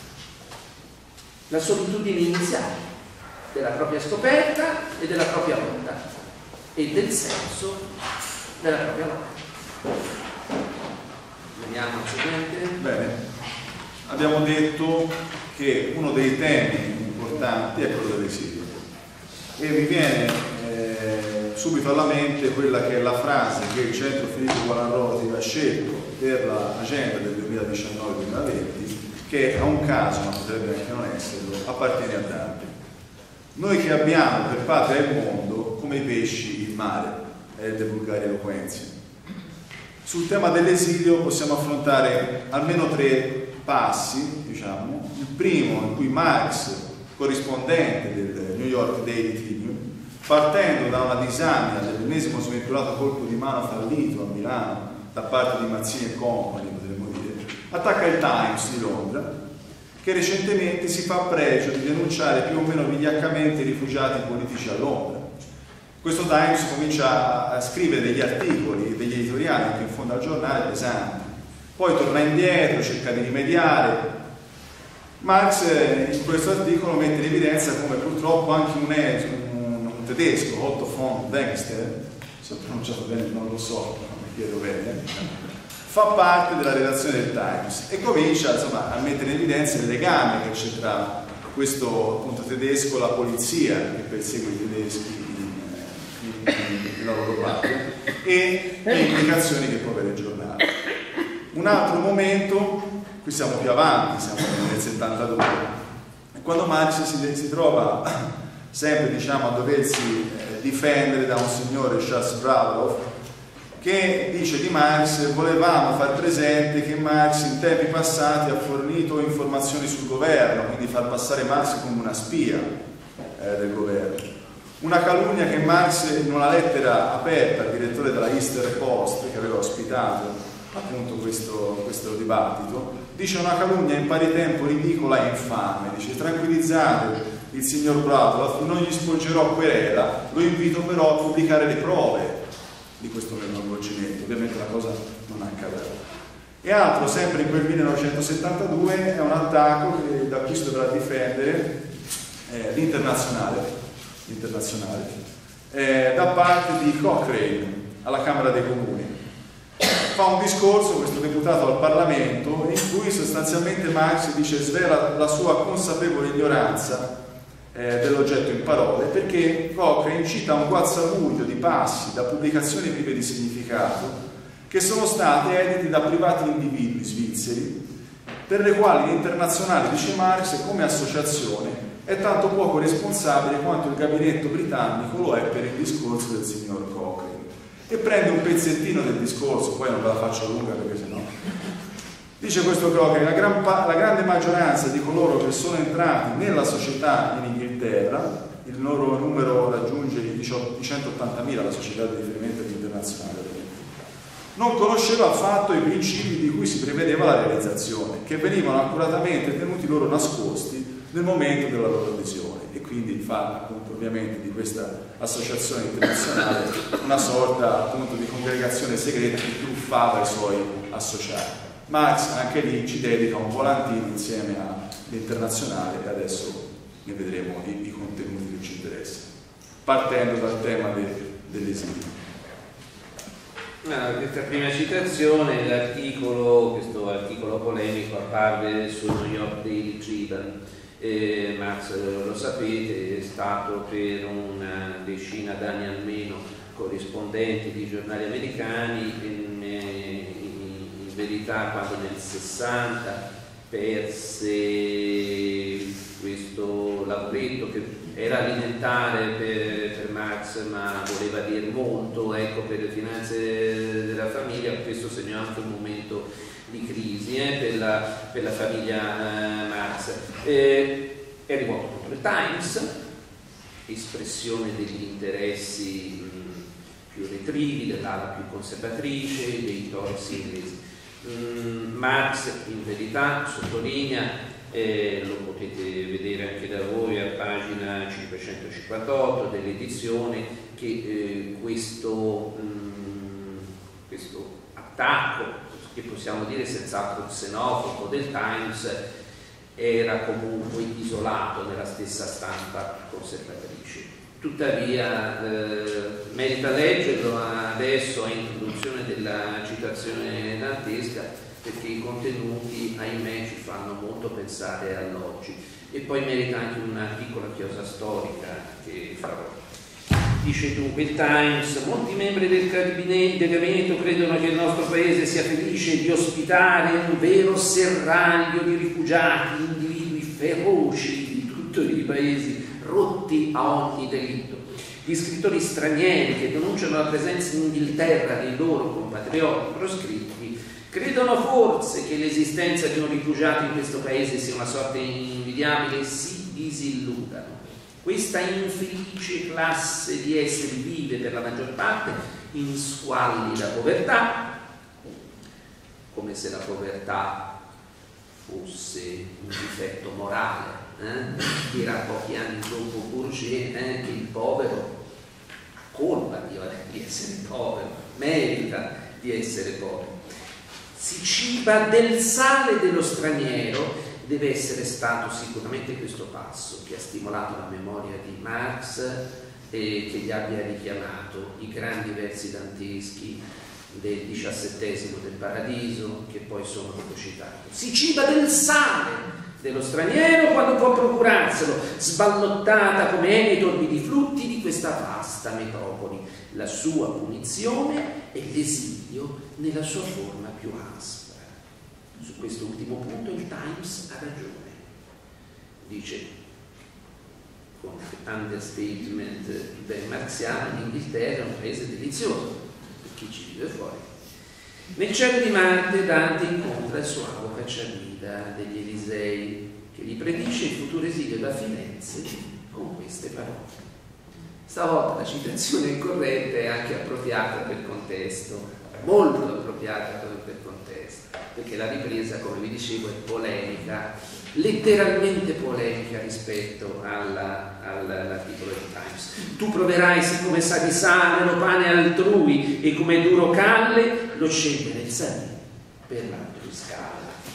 la solitudine iniziale della propria scoperta e della propria volontà e del senso della propria volontà. Veniamo al seguente. Bene, abbiamo detto che uno dei temi importanti è quello dell'esilio, e mi viene eh, subito alla mente quella che è la frase che il Centro Filippo Buonarroti ha scelto per l'agenda del duemiladiciannove duemilaventi, che a un caso, ma potrebbe anche non esserlo, appartiene a Dante. Noi che abbiamo per patria il mondo come i pesci il mare, è De Vulgari Eloquentia. Sul tema dell'esilio possiamo affrontare almeno tre passi, diciamo. Il primo, in cui Marx, corrispondente del New York Daily Tribune, partendo da una disamina dell'ennesimo sventurato colpo di mano fallito a Milano da parte di Mazzini e Company, potremmo dire, attacca il Times di Londra, che recentemente si fa pregio di denunciare più o meno vigliaccamente i rifugiati politici a Londra. Questo Times comincia a scrivere degli articoli, degli editoriali, anche in fondo al giornale, pesanti. Poi torna indietro, cerca di rimediare. Marx in questo articolo mette in evidenza come purtroppo anche un, un, un tedesco, Otto von Dengster, se ho pronunciato bene non lo so, Piero Venne, fa parte della redazione del Times e comincia insomma, a mettere in evidenza il legame che c'è tra questo appunto, tedesco, la polizia che persegue i tedeschi in, in, in, nella loro patria e le implicazioni che può avere il giornale. Un altro momento, qui siamo più avanti, siamo nel settantadue, quando Marx si, si trova sempre diciamo, a doversi eh, difendere da un signore, Charles Bradlaugh, che dice di Marx: volevamo far presente che Marx in tempi passati ha fornito informazioni sul governo, quindi far passare Marx come una spia eh, del governo. Una calunnia che Marx in una lettera aperta al direttore della Easter Post, che aveva ospitato appunto questo, questo dibattito, dice una calunnia in pari tempo ridicola e infame. Dice: tranquillizzate il signor Bradlaugh, non gli sporgerò querela, lo invito però a pubblicare le prove di questo mio coinvolgimento. Ovviamente la cosa non accadrà. E altro, sempre in quel millenovecentosettantadue, è un attacco che, da cui si dovrà difendere eh, l'internazionale, l'internazionale eh, da parte di Cochrane alla Camera dei Comuni. Fa un discorso questo deputato al Parlamento in cui sostanzialmente Marx dice svela la sua consapevole ignoranza eh, dell'oggetto in parole, perché Cochrane cita un guazzabuglio di passi da pubblicazioni prive di significato che sono state editi da privati individui svizzeri, per le quali l'Internazionale, dice Marx, come associazione è tanto poco responsabile quanto il gabinetto britannico lo è per il discorso del signor Cochrane. E prende un pezzettino del discorso, poi non ve la faccio lunga perché sennò. Dice questo Cochrane: la, gran la grande maggioranza di coloro che sono entrati nella società in Inghilterra, il loro numero raggiunge i centottantamila, la società di riferimento internazionale, non conosceva affatto i principi di cui si prevedeva la realizzazione, che venivano accuratamente tenuti loro nascosti nel momento della loro adesione, e quindi fa appunto ovviamente di questa associazione internazionale una sorta appunto di congregazione segreta che truffava i suoi associati. Marx anche lì ci dedica un volantino insieme all'Internazionale e adesso ne vedremo i, i contenuti che ci interessano, partendo dal tema de, dell'esilio. No, questa prima citazione, l'articolo, questo articolo polemico apparve sul New York Daily Tribune. Eh, Marx, lo sapete, è stato per una decina d'anni almeno corrispondente di giornali americani. In, in, in verità, quando nel sessanta perse questo lavoretto che era alimentare per, per Marx, ma voleva dire molto, ecco, per le finanze della famiglia, questo segnò anche un momento di crisi eh, per, la, per la famiglia eh, Marx. Eh, è rivolto contro il Times, espressione degli interessi mh, più retrivi, dell'ala più conservatrice, dei Tories inglesi. Mm, Marx in verità sottolinea, eh, lo potete vedere anche da voi a pagina cinquecentocinquantotto dell'edizione, che eh, questo, mh, questo attacco, che possiamo dire senz'altro xenofobo, del Times era comunque isolato nella stessa stampa conservatrice. Tuttavia eh, merita leggerlo adesso a introduzione della citazione dantesca, perché i contenuti, ahimè, ci fanno molto pensare all'oggi, e poi merita anche una piccola chiosa storica che farò. Dice dunque il Times: molti membri del gabinetto, del gabinetto credono che il nostro paese sia felice di ospitare un vero serraglio di rifugiati, individui feroci di tutti i paesi, rotti a ogni delitto. Gli scrittori stranieri che denunciano la presenza in Inghilterra dei loro compatrioti proscritti credono forse che l'esistenza di un rifugiato in questo paese sia una sorte invidiabile e si disilludano. Questa infelice classe di esseri vive per la maggior parte in squallida povertà, come se la povertà fosse un difetto morale. Eh? Dirà pochi anni dopo Bourget eh, che il povero ha colpa di, di essere povero, merita di essere povero. Si ciba del sale dello straniero. Deve essere stato sicuramente questo passo che ha stimolato la memoria di Marx e che gli abbia richiamato i grandi versi danteschi del diciassettesimo del Paradiso, che poi sono dopo citati. Si ciba del sale dello straniero quando può procurarselo, sballottata come emi torbidi flutti di questa vasta metropoli. La sua punizione è l'esilio nella sua forma più aspra. Su questo ultimo punto il Times ha ragione. Dice, con understatement ben marziano, l'Inghilterra è un paese delizioso per chi ci vive fuori. Nel cielo di Marte Dante incontra il suo avo cacciavita degli Elisei, che gli predice il futuro esilio da Firenze con queste parole. Stavolta la citazione corretta è anche appropriata per contesto, molto appropriata per contesto, perché la ripresa, come vi dicevo, è polemica, letteralmente polemica rispetto alla, all'articolo del Times. Tu proverai, siccome sa di sale lo pane altrui e come duro calle lo scendere il salire per l'altrui scala.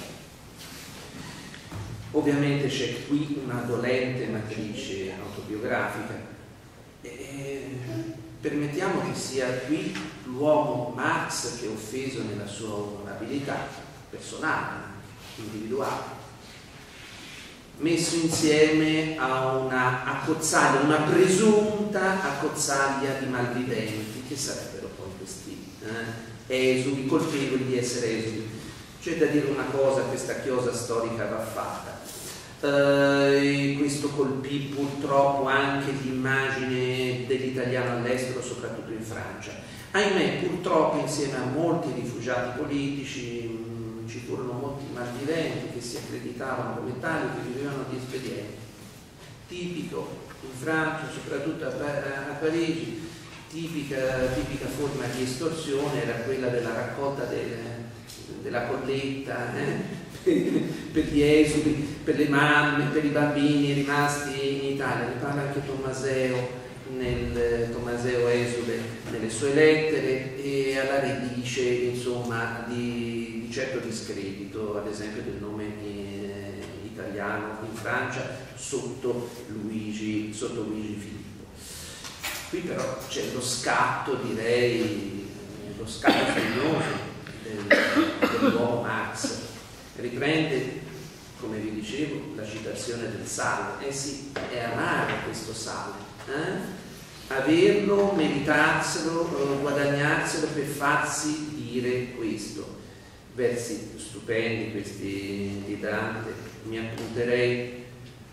Ovviamente c'è qui una dolente matrice autobiografica. E permettiamo che sia qui l'uomo Marx che è offeso nella sua onorabilità personale, individuale, messo insieme a una accozzaglia, una presunta accozzaglia di malviventi, che sarebbero poi questi eh, esuli, colpevoli di essere esuli. C'è da dire una cosa, questa chiosa storica va fatta. Uh, questo colpì purtroppo anche l'immagine dell'italiano all'estero, soprattutto in Francia. Ahimè, purtroppo insieme a molti rifugiati politici mh, ci furono molti malviventi che si accreditavano come tali, che vivevano di espedienti. Tipico in Francia, soprattutto a, a, a Parigi, tipica, tipica forma di estorsione era quella della raccolta del, della colletta eh? per gli esuli, per le mamme, per i bambini rimasti in Italia. Ne parla anche Tommaseo, nel, Tommaseo Esule nelle sue lettere, e alla radice insomma di, di certo discredito, ad esempio del nome eh, italiano in Francia sotto Luigi, sotto Luigi Filippo. Qui però c'è lo scatto, direi, lo scatto frenzoso del, dell'uomo Marx. Riprende, come vi dicevo, la citazione del sale. Eh sì, è amaro questo sale, eh? Averlo, meritarselo, guadagnarselo per farsi dire questo. Versi stupendi questi di Dante. Mi appunterei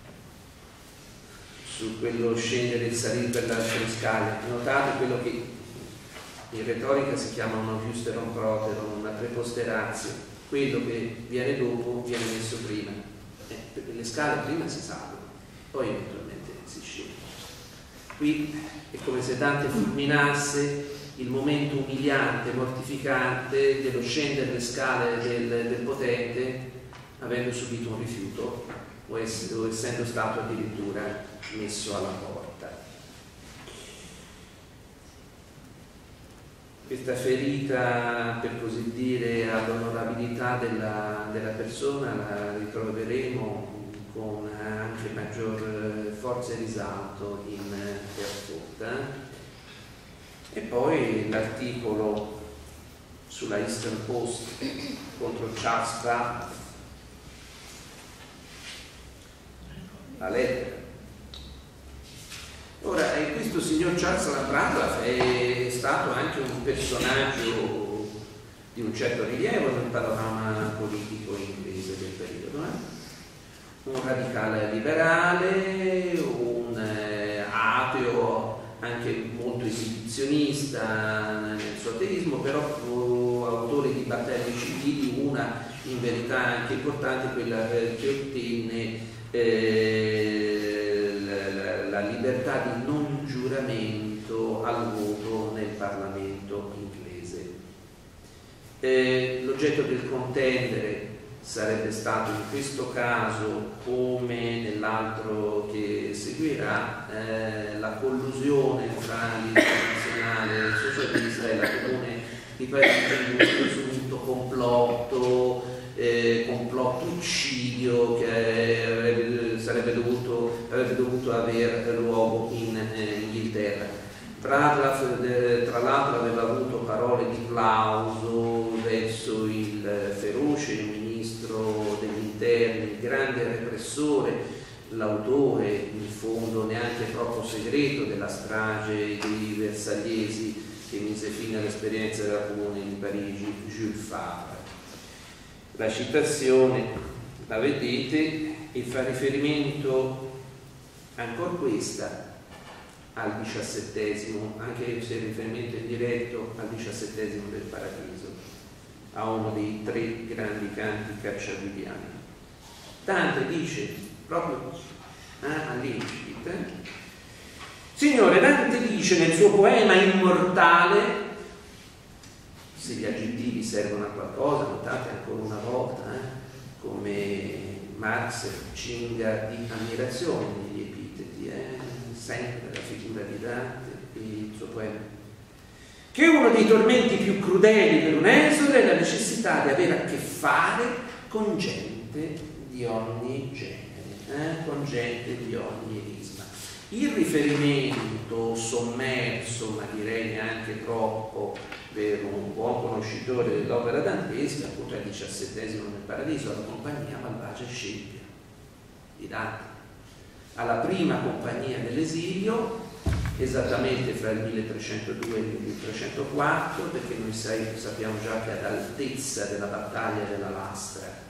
su quello scendere e salire per le altre scale. Notate quello che in retorica si chiama uno justerum proterum, una preposterazio. Quello che viene dopo viene messo prima, eh, perché le scale prima si salgono, poi eventualmente si scende. Qui è come se Dante fulminasse il momento umiliante, mortificante dello scendere le scale del, del potente, avendo subito un rifiuto o, ess- o essendo stato addirittura messo alla porta. Questa ferita, per così dire, all'onorabilità della, della persona la ritroveremo con anche maggior forza e risalto in Perforta. E poi l'articolo sulla Eastern Post contro Charles Pratt, la lettera. Ora, questo signor Charles Pratt è stato anche un personaggio di un certo rilievo nel panorama politico inglese del periodo. Eh? Un radicale liberale, un eh, ateo anche molto esibizionista nel suo ateismo, però uh, autore di battaglie civili, una in verità anche importante, quella eh, che ottenne eh, la, la libertà di non giuramento al voto nel Parlamento inglese. Eh, l'oggetto del contendere sarebbe stato in questo caso, come nell'altro che seguirà, eh, la collusione fra l'Internazionale Socialista e la Comune di Parigi in un presunto complotto, eh, complotto uccidio che avrebbe, sarebbe dovuto, avrebbe dovuto aver luogo in eh, Inghilterra. Trarla, eh, tra l'altro aveva avuto parole di plauso verso il feroce ministro degli interni, il grande repressore, l'autore in fondo neanche troppo segreto della strage dei Versaillesi che mise fine all'esperienza della Comune di Parigi, Jules Favre. La citazione la vedete e fa riferimento ancora questa al diciassettesimo, anche se il riferimento è diretto al diciassettesimo del Paradiso, a uno dei tre grandi canti cacciaguidiani. Dante dice proprio ah, all'incipit, eh? Signore, Dante dice nel suo poema immortale, se gli aggettivi servono a qualcosa, notate ancora una volta, eh? Come Marx cinga di ammirazione negli epiteti, eh? Sempre la figura di Dante e il suo poema, che uno dei tormenti più crudeli per un esule è la necessità di avere a che fare con gente di ogni genere, eh? con gente di ogni isma. Il riferimento sommerso, ma direi neanche troppo per un buon conoscitore dell'opera dantesca, appunto al diciassettesimo nel Paradiso, alla compagnia malvagia e scempia di Dante, alla prima compagnia dell'esilio, esattamente fra il milletrecentodue e il milletrecentoquattro, perché noi sappiamo già che ad altezza della battaglia della Lastra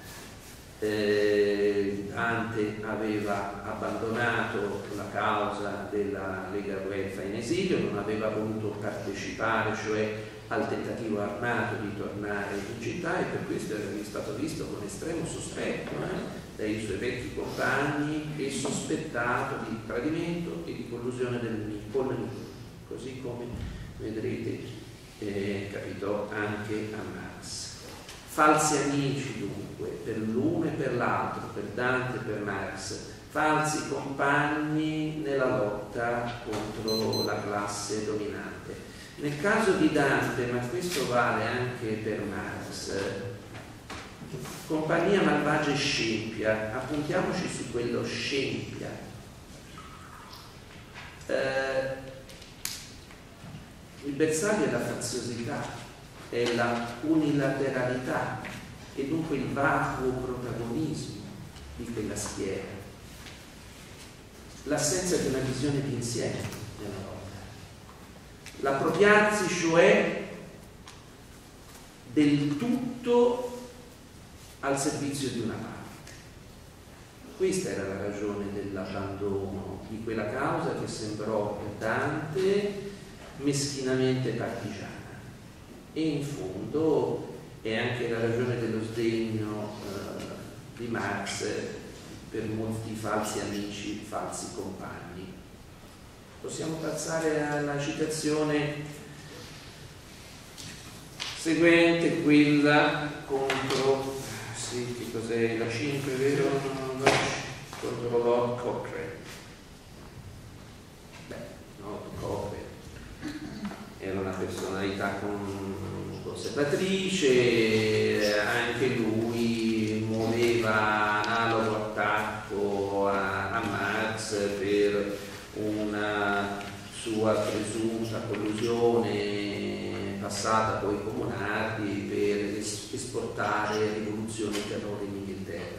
eh, Dante aveva abbandonato la causa della Lega Guelfa in esilio, non aveva voluto partecipare, cioè al tentativo armato di tornare in città, e per questo era stato visto con estremo sospetto eh, dai suoi vecchi compagni e sospettato di tradimento e di collusione del nemico, così come vedrete eh, capitò anche a Marx. Falsi amici dunque, per l'uno e per l'altro, per Dante e per Marx, falsi compagni nella lotta contro la classe dominante. Nel caso di Dante, ma questo vale anche per Marx, compagnia malvagia e scempia, appuntiamoci su quello scempia. Eh, il bersaglio è la faziosità, è la unilateralità e dunque il vacuo protagonismo di quella schiera, l'assenza di una visione di insieme nella lotta, l'appropriarsi cioè del tutto al servizio di una parte. Questa era la ragione dell'abbandono di quella causa che sembrò per Dante meschinamente partigiana, e in fondo è anche la ragione dello sdegno eh, di Marx per molti falsi amici, falsi compagni. Possiamo passare alla citazione seguente, quella contro, sì, che cos'è, la cinque, vero? Contro Lord Cochrane. Beh, Lord Cochrane era una personalità conservatrice, anche lui muoveva analogo attacco a, a Marx per una sua presunta collusione passata poi comunardi per es esportare rivoluzione e terrore in Inghilterra.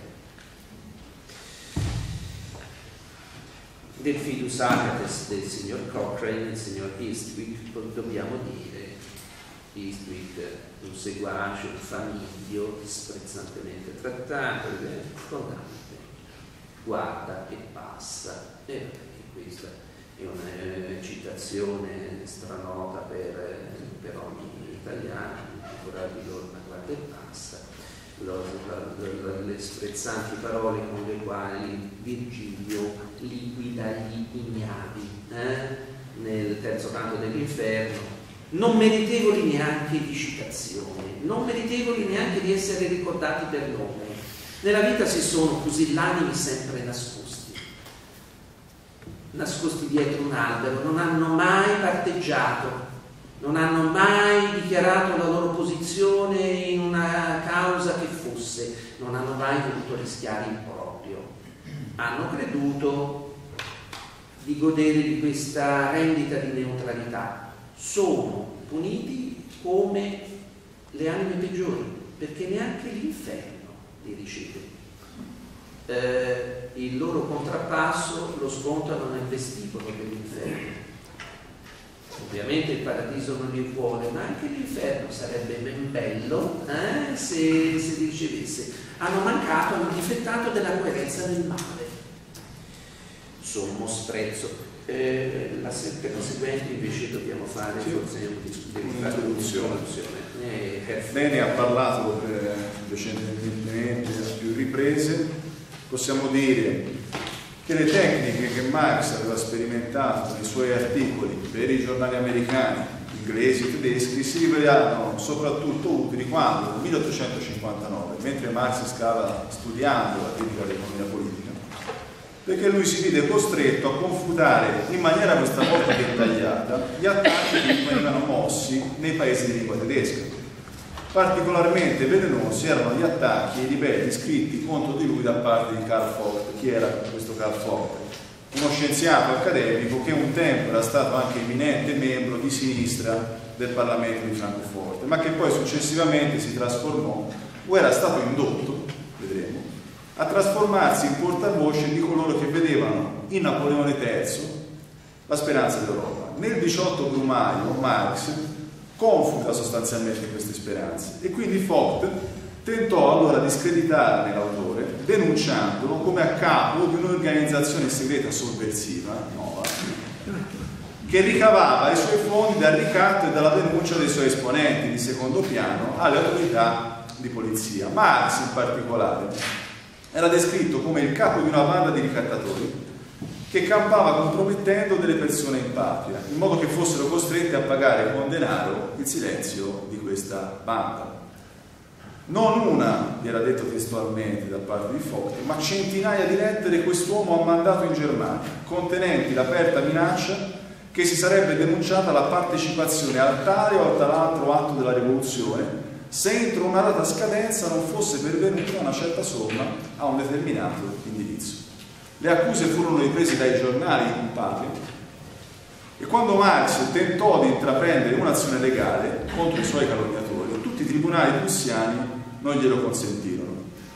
Del fidus Agates del signor Cochrane, il signor Eastwick, dobbiamo dire, Eastwick un seguace, un famiglio disprezzantemente trattato, con Dante guarda e passa, e questa è una citazione stranota per, per ogni italiano, ancora di Lorna guarda e passa, le sprezzanti parole con le quali Virgilio liquida gli ignavi eh? nel terzo canto dell'inferno, non meritevoli neanche di citazione, non meritevoli neanche di essere ricordati per nome. Nella vita si sono pusillanimi sempre nascosti, nascosti dietro un albero, non hanno mai parteggiato, non hanno mai dichiarato la loro posizione in una causa che fosse, non hanno mai voluto rischiare il proprio. Hanno creduto di godere di questa rendita di neutralità, sono puniti come le anime peggiori, perché neanche l'inferno li riceve. Eh, il loro contrappasso lo scontano nel vestibolo dell'inferno. Ovviamente il paradiso non li vuole, ma anche l'inferno sarebbe ben bello eh, se, se li ricevesse. Hanno mancato, hanno difettato della coerenza del male. Sommo sprezzo. Eh, la, per la seguente invece dobbiamo fare sì. forse un'introduzione. Eh, Bene, ha parlato recentemente a più riprese. Possiamo dire che le tecniche che Marx aveva sperimentato nei suoi articoli per i giornali americani, inglesi e tedeschi si rivelarono soprattutto utili quando nel milleottocentocinquantanove, mentre Marx stava studiando la critica dell'economia politica, perché lui si vide costretto a confutare in maniera questa volta dettagliata gli attacchi che venivano mossi nei paesi di lingua tedesca. Particolarmente velenosi erano gli attacchi e i libelli scritti contro di lui da parte di Karl Vogt. Chi era questo Karl Vogt? Uno scienziato accademico che un tempo era stato anche eminente membro di sinistra del Parlamento di Francoforte, ma che poi successivamente si trasformò, o era stato indotto, vedremo, a trasformarsi in portavoce di coloro che vedevano in Napoleone terzo la speranza d'Europa. Nel diciotto Brumaio Marx confuta sostanzialmente queste speranze e quindi Vogt tentò allora di screditarne l'autore denunciandolo come a capo di un'organizzazione segreta sovversiva nuova che ricavava i suoi fondi dal ricatto e dalla denuncia dei suoi esponenti di secondo piano alle autorità di polizia. Marx in particolare era descritto come il capo di una banda di ricattatori che campava compromettendo delle persone in patria, in modo che fossero costrette a pagare con denaro il silenzio di questa banda. Non una, vi era detto testualmente da parte di Vogt, ma centinaia di lettere quest'uomo ha mandato in Germania, contenenti l'aperta minaccia che si sarebbe denunciata la partecipazione al tale o a tal'altro atto della rivoluzione, se entro una data scadenza non fosse pervenuta una certa somma a un determinato indirizzo. Le accuse furono riprese dai giornali in patria e quando Marx tentò di intraprendere un'azione legale contro i suoi calunniatori, tutti i tribunali prussiani non glielo consentirono.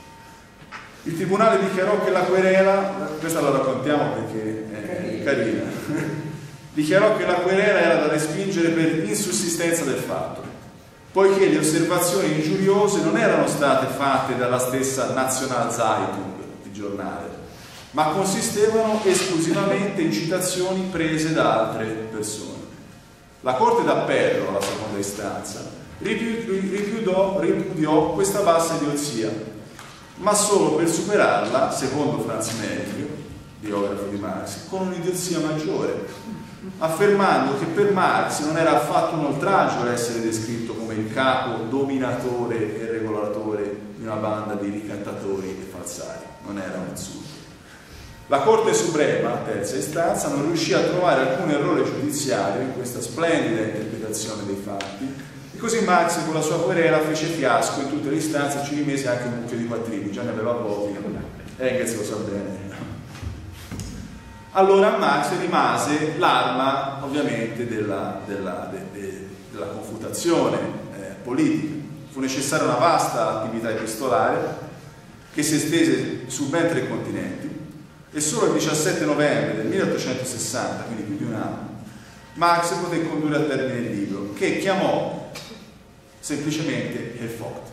Il tribunale dichiarò che la querela, questa la raccontiamo perché è carina, dichiarò che la querela era da respingere per insussistenza del fatto, poiché le osservazioni ingiuriose non erano state fatte dalla stessa Nationalzeitung, il giornale, ma consistevano esclusivamente in citazioni prese da altre persone. La Corte d'Appello, alla seconda istanza, ripudiò, ripudiò questa bassa idiozia, ma solo per superarla, secondo Franz Melchior, biografo di Marx, con un'idiozia maggiore, affermando che per Marx non era affatto un oltraggio essere descritto come il capo dominatore e regolatore di una banda di ricattatori e falsari, non era un insulto. La Corte Suprema, terza istanza, non riuscì a trovare alcun errore giudiziario in questa splendida interpretazione dei fatti e così Marx con la sua querela fece fiasco in tutte le istanze, ci rimese anche un mucchio di quattrini, già ne aveva voti, Engels lo sa bene. Allora a Marx rimase l'arma ovviamente della, della, de, de, della confutazione eh, politica. Fu necessaria una vasta attività epistolare che si estese su ben tre continenti e solo il diciassette novembre del milleottocentosessanta, quindi più di un anno, Marx poté condurre a termine il libro che chiamò semplicemente El Vogt.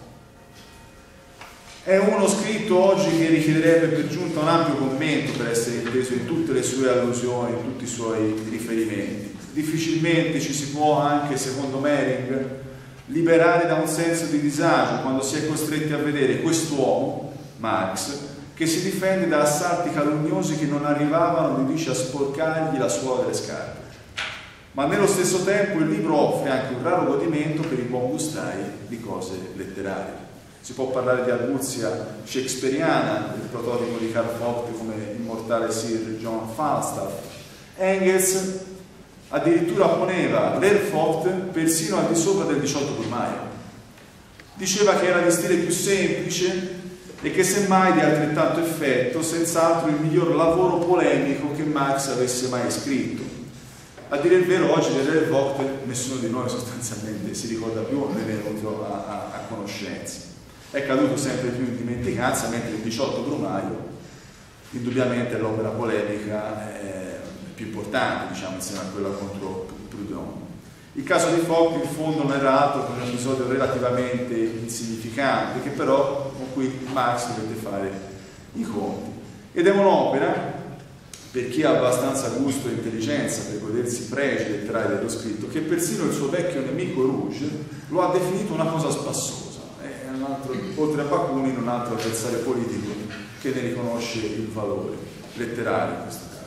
È uno scritto oggi che richiederebbe per giunta un ampio commento per essere inteso in tutte le sue allusioni, in tutti i suoi riferimenti. Difficilmente ci si può, anche secondo Mehring, liberare da un senso di disagio quando si è costretti a vedere quest'uomo, Marx, che si difende da assalti calunnosi che non arrivavano, lui dice, a sporcargli la suola delle scarpe. Ma nello stesso tempo il libro offre anche un raro godimento per i buon gustai di cose letterarie. Si può parlare di arguzia shakespeariana, il prototipo di Karl Vogt come immortale Sir John Falstaff. Engels addirittura poneva l'Herr Vogt persino al di sopra del diciotto Brumaio. Diceva che era di stile più semplice e che semmai di altrettanto effetto, senz'altro il miglior lavoro polemico che Marx avesse mai scritto. A dire il vero, oggi delle Vogt nessuno di noi sostanzialmente si ricorda più o ne è venuto a, a, a conoscenza. È caduto sempre più in dimenticanza, mentre il diciotto Brumaio indubbiamente è l'opera polemica eh, più importante, diciamo, insieme a quella contro Proudhon. Il caso di Vogt in fondo non era altro che un episodio relativamente insignificante, che però con cui Marx dovette fare i conti. Ed è un'opera, per chi ha abbastanza gusto e intelligenza per godersi i pregi letterari dello scritto, che persino il suo vecchio nemico Rouge lo ha definito una cosa spassosa. È un altro, oltre a Bakunin, un altro avversario politico che ne riconosce il valore letterario in questo caso.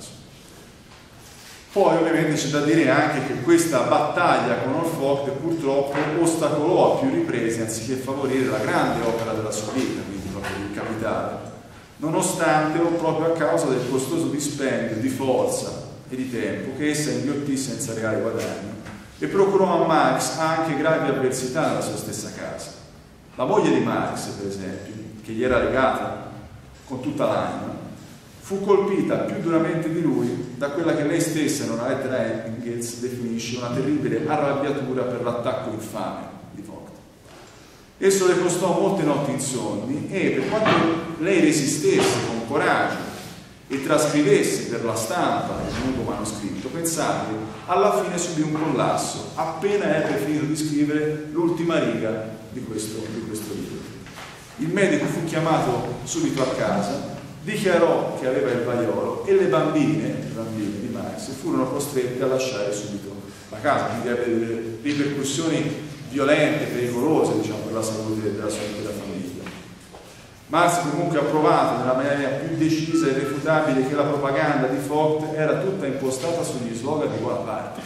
Poi ovviamente c'è da dire anche che questa battaglia con Vogt purtroppo ostacolò a più riprese, anziché favorire la grande opera della sua vita, quindi proprio il Capitale, nonostante o proprio a causa del costoso dispendio di forza e di tempo che essa inghiottì senza reale guadagno e procurò a Marx anche gravi avversità nella sua stessa casa. La moglie di Marx, per esempio, che gli era legata con tutta l'anima, fu colpita più duramente di lui da quella che lei stessa in una lettera a Engels definisce una terribile arrabbiatura per l'attacco infame di Vogt. Esso le costò molte notti insonni e, per quanto lei resistesse con coraggio e trascrivesse per la stampa il nuovo manoscritto, pensate, alla fine subì un collasso appena ebbe finito di scrivere l'ultima riga di questo, di questo libro. Il medico fu chiamato subito a casa, dichiarò che aveva il vaiolo e le bambine, le bambine di Marx, furono costrette a lasciare subito la casa, quindi aveva delle ripercussioni violente, pericolose, diciamo, per la salute della sua intera famiglia. Marx comunque ha provato nella maniera più decisa e irrefutabile che la propaganda di Vogt era tutta impostata sugli slogan di Bonaparte.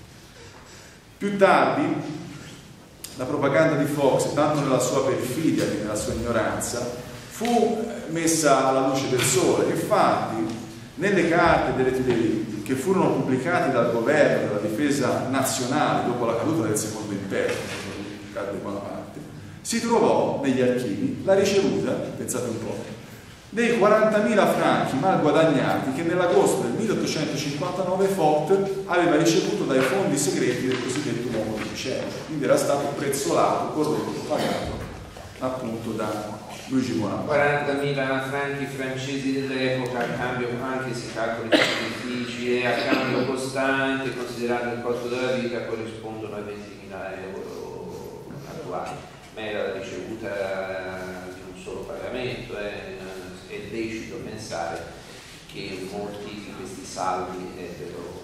Più tardi, la propaganda di Vogt, tanto nella sua perfidia che nella sua ignoranza, fu messa alla luce del sole. Infatti, nelle carte delle Tuileries che furono pubblicate dal governo della difesa nazionale dopo la caduta del secondo impero, di Bonaparte, si trovò negli archivi la ricevuta, pensate un po', dei quarantamila franchi mal guadagnati che nell'agosto del milleottocentocinquantanove Vogt aveva ricevuto dai fondi segreti del cosiddetto uomo di cielo. Quindi era stato prezzolato, corrotto, pagato appunto da Luigi Bonaparte. quarantamila franchi francesi dell'epoca, a cambio, anche se calcoli sacrifici e a cambio costante, considerato il costo della vita, corrispondono a ventimila euro attuali. Ma era la ricevuta di un solo pagamento, eh. È lecito pensare che molti di questi saldi ebbero.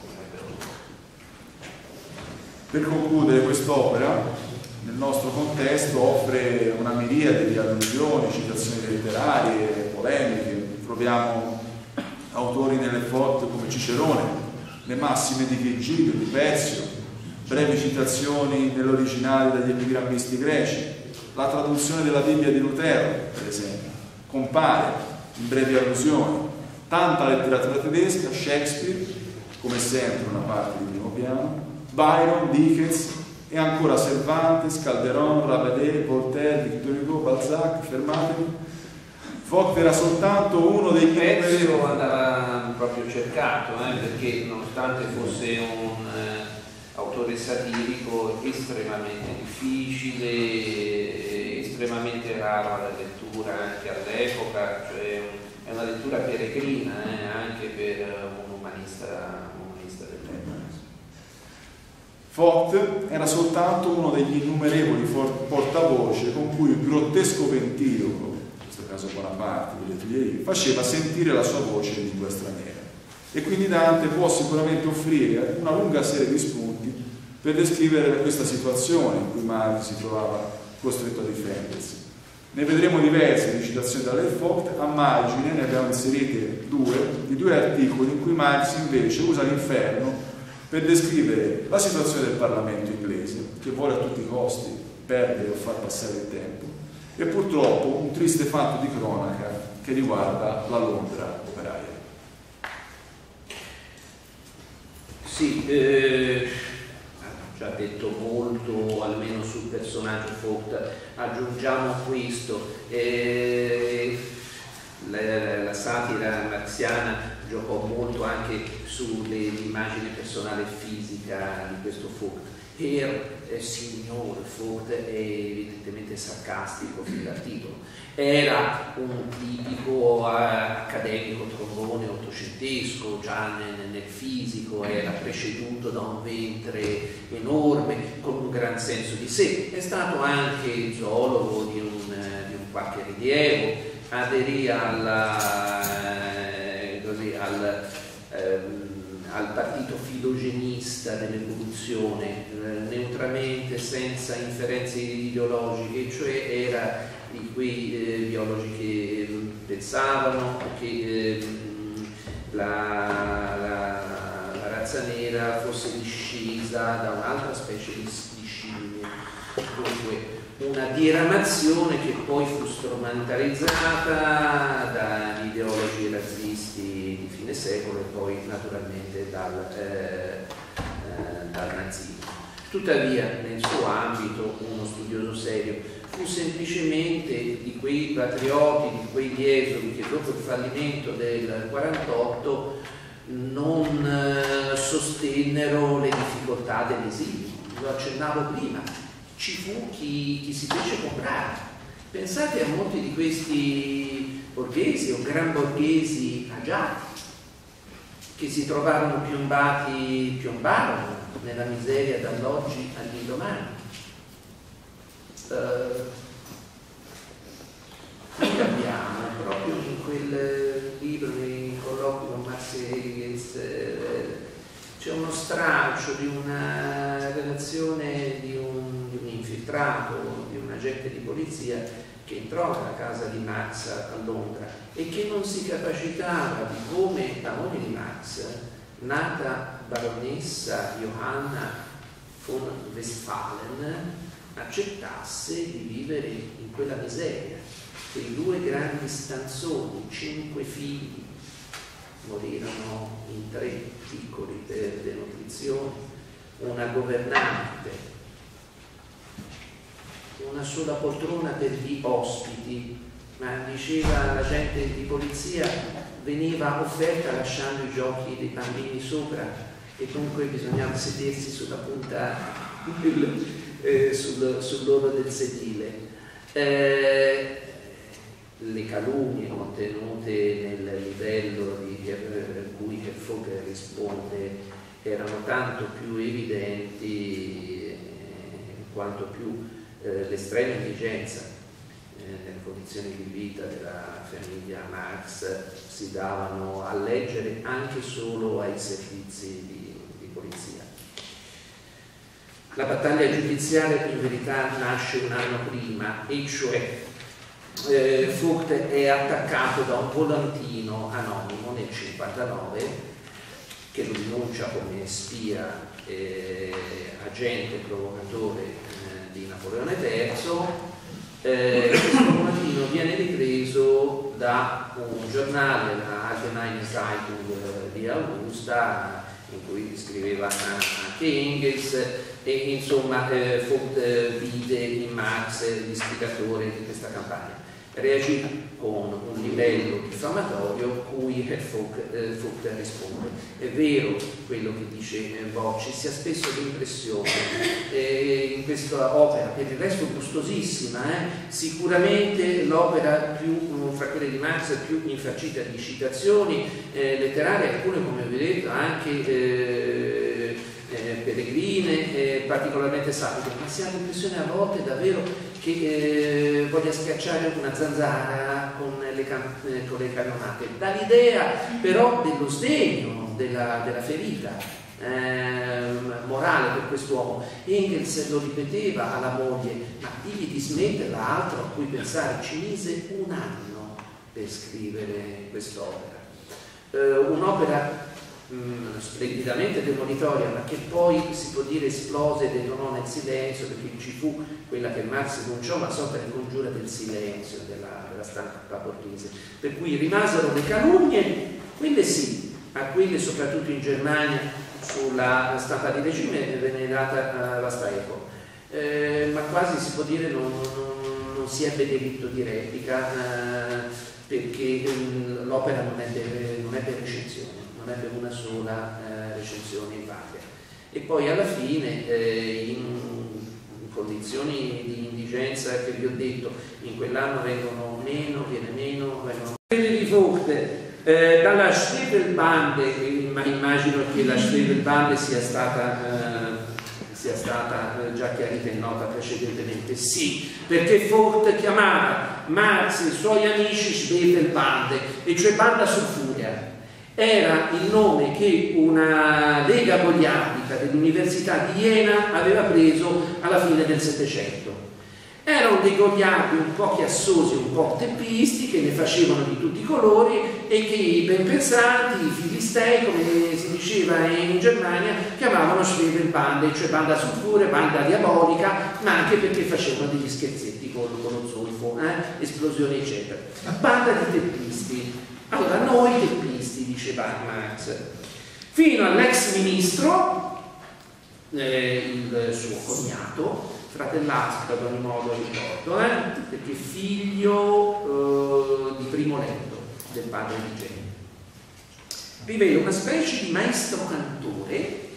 Per concludere, quest'opera nel nostro contesto offre una miriade di allusioni, citazioni letterarie, polemiche. Troviamo autori nelle Vogt come Cicerone, le massime di Virgilio, di Persio, brevi citazioni nell'originale dagli epigrammisti greci, la traduzione della Bibbia di Lutero, per esempio, compare in brevi allusioni tanta letteratura tedesca, Shakespeare, come sempre una parte di primo piano, Byron, Dickens e ancora Cervantes, Calderon, Rabelais, Voltaire, Victor Hugo, Balzac, fermatevi. Vogt era soltanto uno dei pezzi andava proprio cercato, eh, perché nonostante fosse un eh, autore satirico estremamente difficile, estremamente raro alla lettura anche all'epoca, cioè è una lettura peregrina eh, anche per un umanista, un umanista dell'epoca. Vogt era soltanto uno degli innumerevoli portavoce con cui il grottesco ventilo, in questo caso Bonaparte, delle Tuileries, faceva sentire la sua voce in lingua straniera. E quindi Dante può sicuramente offrire una lunga serie di spunti per descrivere questa situazione in cui Marx si trovava costretto a difendersi. Ne vedremo diverse di citazioni dalle Vogt. A margine ne abbiamo inserite due, di due articoli in cui Marx invece usa l'inferno per descrivere la situazione del Parlamento inglese, che vuole a tutti i costi perdere o far passare il tempo, e purtroppo un triste fatto di cronaca che riguarda la Londra operaia. Sì, eh, ci ha detto molto, almeno sul personaggio Vogt. Aggiungiamo questo, eh, la, la satira marxiana giocò molto anche sull'immagine personale e fisica di questo Vogt. Per eh, signor Vogt è evidentemente sarcastico fin dal titolo. Era un tipico eh, accademico trombone ottocentesco, già nel, nel fisico, era preceduto da un ventre enorme, con un gran senso di sé. È stato anche zoologo di un, di un qualche rilievo, aderì alla, eh, così, al, ehm, al partito filogenista dell'evoluzione, eh, neutramente, senza inferenze ideologiche, cioè era di quei eh, biologi che eh, pensavano che eh, la, la, la razza nera fosse discesa da un'altra specie di, di scimmie. Dunque una diramazione che poi fu strumentalizzata dagli ideologi razzisti di fine secolo e poi naturalmente dal, eh, eh, dal nazismo. Tuttavia nel suo ambito uno studioso serio fu semplicemente di quei patrioti, di quegli esuli che dopo il fallimento del quarantotto non eh, sostennero le difficoltà dell'esilio. Lo accennavo prima, ci fu chi, chi si fece comprare. Pensate a molti di questi borghesi o gran borghesi agiati che si trovarono piombati, piombarono nella miseria dall'oggi all'indomani. Uh, qui abbiamo proprio in quel libro, nei colloqui con Marx e Engels, eh, c'è uno stralcio di una relazione di un, di un infiltrato, di un agente di polizia che entrò nella casa di Marx a Londra e che non si capacitava di come la moglie di Marx, nata baronessa Johanna von Westphalen, accettasse di vivere in quella miseria. Quei due grandi stanzoni, cinque figli, morirono in tre piccoli per denutrizione, una governante, una sola poltrona per gli ospiti, ma diceva l'agente di polizia, veniva offerta lasciando i giochi dei bambini sopra e comunque bisognava sedersi sulla punta del, eh, sul, sull'oro del sedile. Eh, le calunnie contenute nel livello di per cui Vogt risponde erano tanto più evidenti eh, quanto più eh, l'estrema indigenza eh, nelle condizioni di vita della famiglia Marx si davano a leggere anche solo ai servizi di, di polizia. La battaglia giudiziaria in verità nasce un anno prima, e cioè eh, Vogt è attaccato da un volantino anonimo nel cinquantanove che lo denuncia come spia, eh, agente provocatore eh, di Napoleone terzo. Eh, questo volantino viene ripreso da un giornale, la Allgemeine Zeitung di Augusta, in cui scriveva anche Engels, e insomma eh, Vogt eh, vide in Marx l'istigatore di questa campagna. Reagì con un livello diffamatorio cui Vogt, eh, Vogt risponde. È vero quello che dice Bocci, si ha spesso l'impressione eh, in questa opera, per il resto gustosissima, eh, sicuramente l'opera più, fra quelle di Marx, più infarcita di citazioni eh, letterarie, alcune come vedete anche eh, eh, peregrine, eh, particolarmente sapiche, ma si ha l'impressione a volte davvero che eh, voglia schiacciare una zanzara con le, eh, con le cannonate, dall'idea però dello sdegno della, della ferita eh, morale per quest'uomo. Engels lo ripeteva alla moglie, ma digli di smetterla, altro a cui pensare. Ci mise un anno per scrivere quest'opera, eh, un'opera Mm, splendidamente demolitoria, ma che poi si può dire esplose e detonò nel silenzio, perché ci fu quella che Marx denunciò, una sorta di congiura del silenzio della, della stampa borghese, per cui rimasero le calunnie, quelle sì, a quelle soprattutto in Germania sulla stampa di regime venne data alla Staeco, eh, ma quasi si può dire non, non, non si ebbe diritto di replica, eh, perché eh, l'opera non ebbe, non ebbe recensione, non ebbe una sola eh, recensione in patria. E poi alla fine, eh, in, in condizioni di indigenza che vi ho detto, in quell'anno vengono meno, viene meno, vengono di Vogt. Eh, dalla Schwebelbande, ma immagino che la Schwebelbande sia stata, eh, sia stata eh, già chiarita in nota precedentemente, sì, perché Vogt chiamava Marx e i suoi amici Schwebelbande, e cioè banda sulfurea. Era il nome che una lega goliardica dell'Università di Jena aveva preso alla fine del Settecento. Erano dei goliardi un po' chiassosi, un po' teppisti, che ne facevano di tutti i colori e che i ben pensanti, i filistei, come si diceva in Germania, chiamavano Schwebelbande, cioè banda sulfurea, banda diabolica, ma anche perché facevano degli scherzetti con, con lo zolfo, eh? esplosioni eccetera. Banda di teppisti. Allora, noi teppisti, diceva Marx, fino all'ex ministro, eh, il suo cognato, fratellastro ad ogni modo ricordo, eh? perché figlio eh, di primo letto del padre di Genio. Rivela una specie di maestro cantore,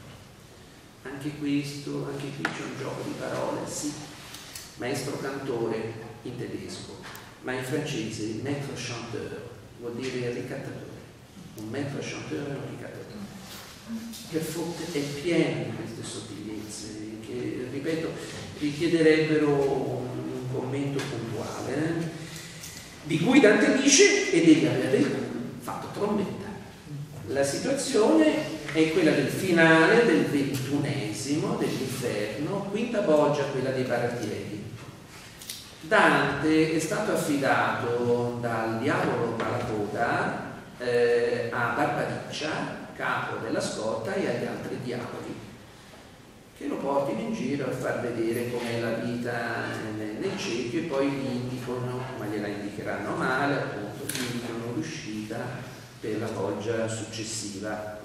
anche questo, anche qui c'è un gioco di parole, sì, maestro cantore in tedesco, ma in francese maître chanteur vuol dire ricattatore, un maître chanteur è un ricattatore. Per Vogt è pieno di queste sottigliezze che, ripeto, richiederebbero un commento puntuale, eh? di cui Dante dice e devi avere fatto trombetta. La situazione è quella del finale del ventunesimo dell'Inferno, quinta boggia, quella dei Baratieri. Dante è stato affidato dal diavolo Malacoda eh, a Barbariccia, capo della scorta, e agli altri diavoli, che lo portino in giro a far vedere com'è la vita nel, nel cerchio, e poi gli indicano, ma gliela indicheranno male, appunto, gli indicano l'uscita per la poggia successiva.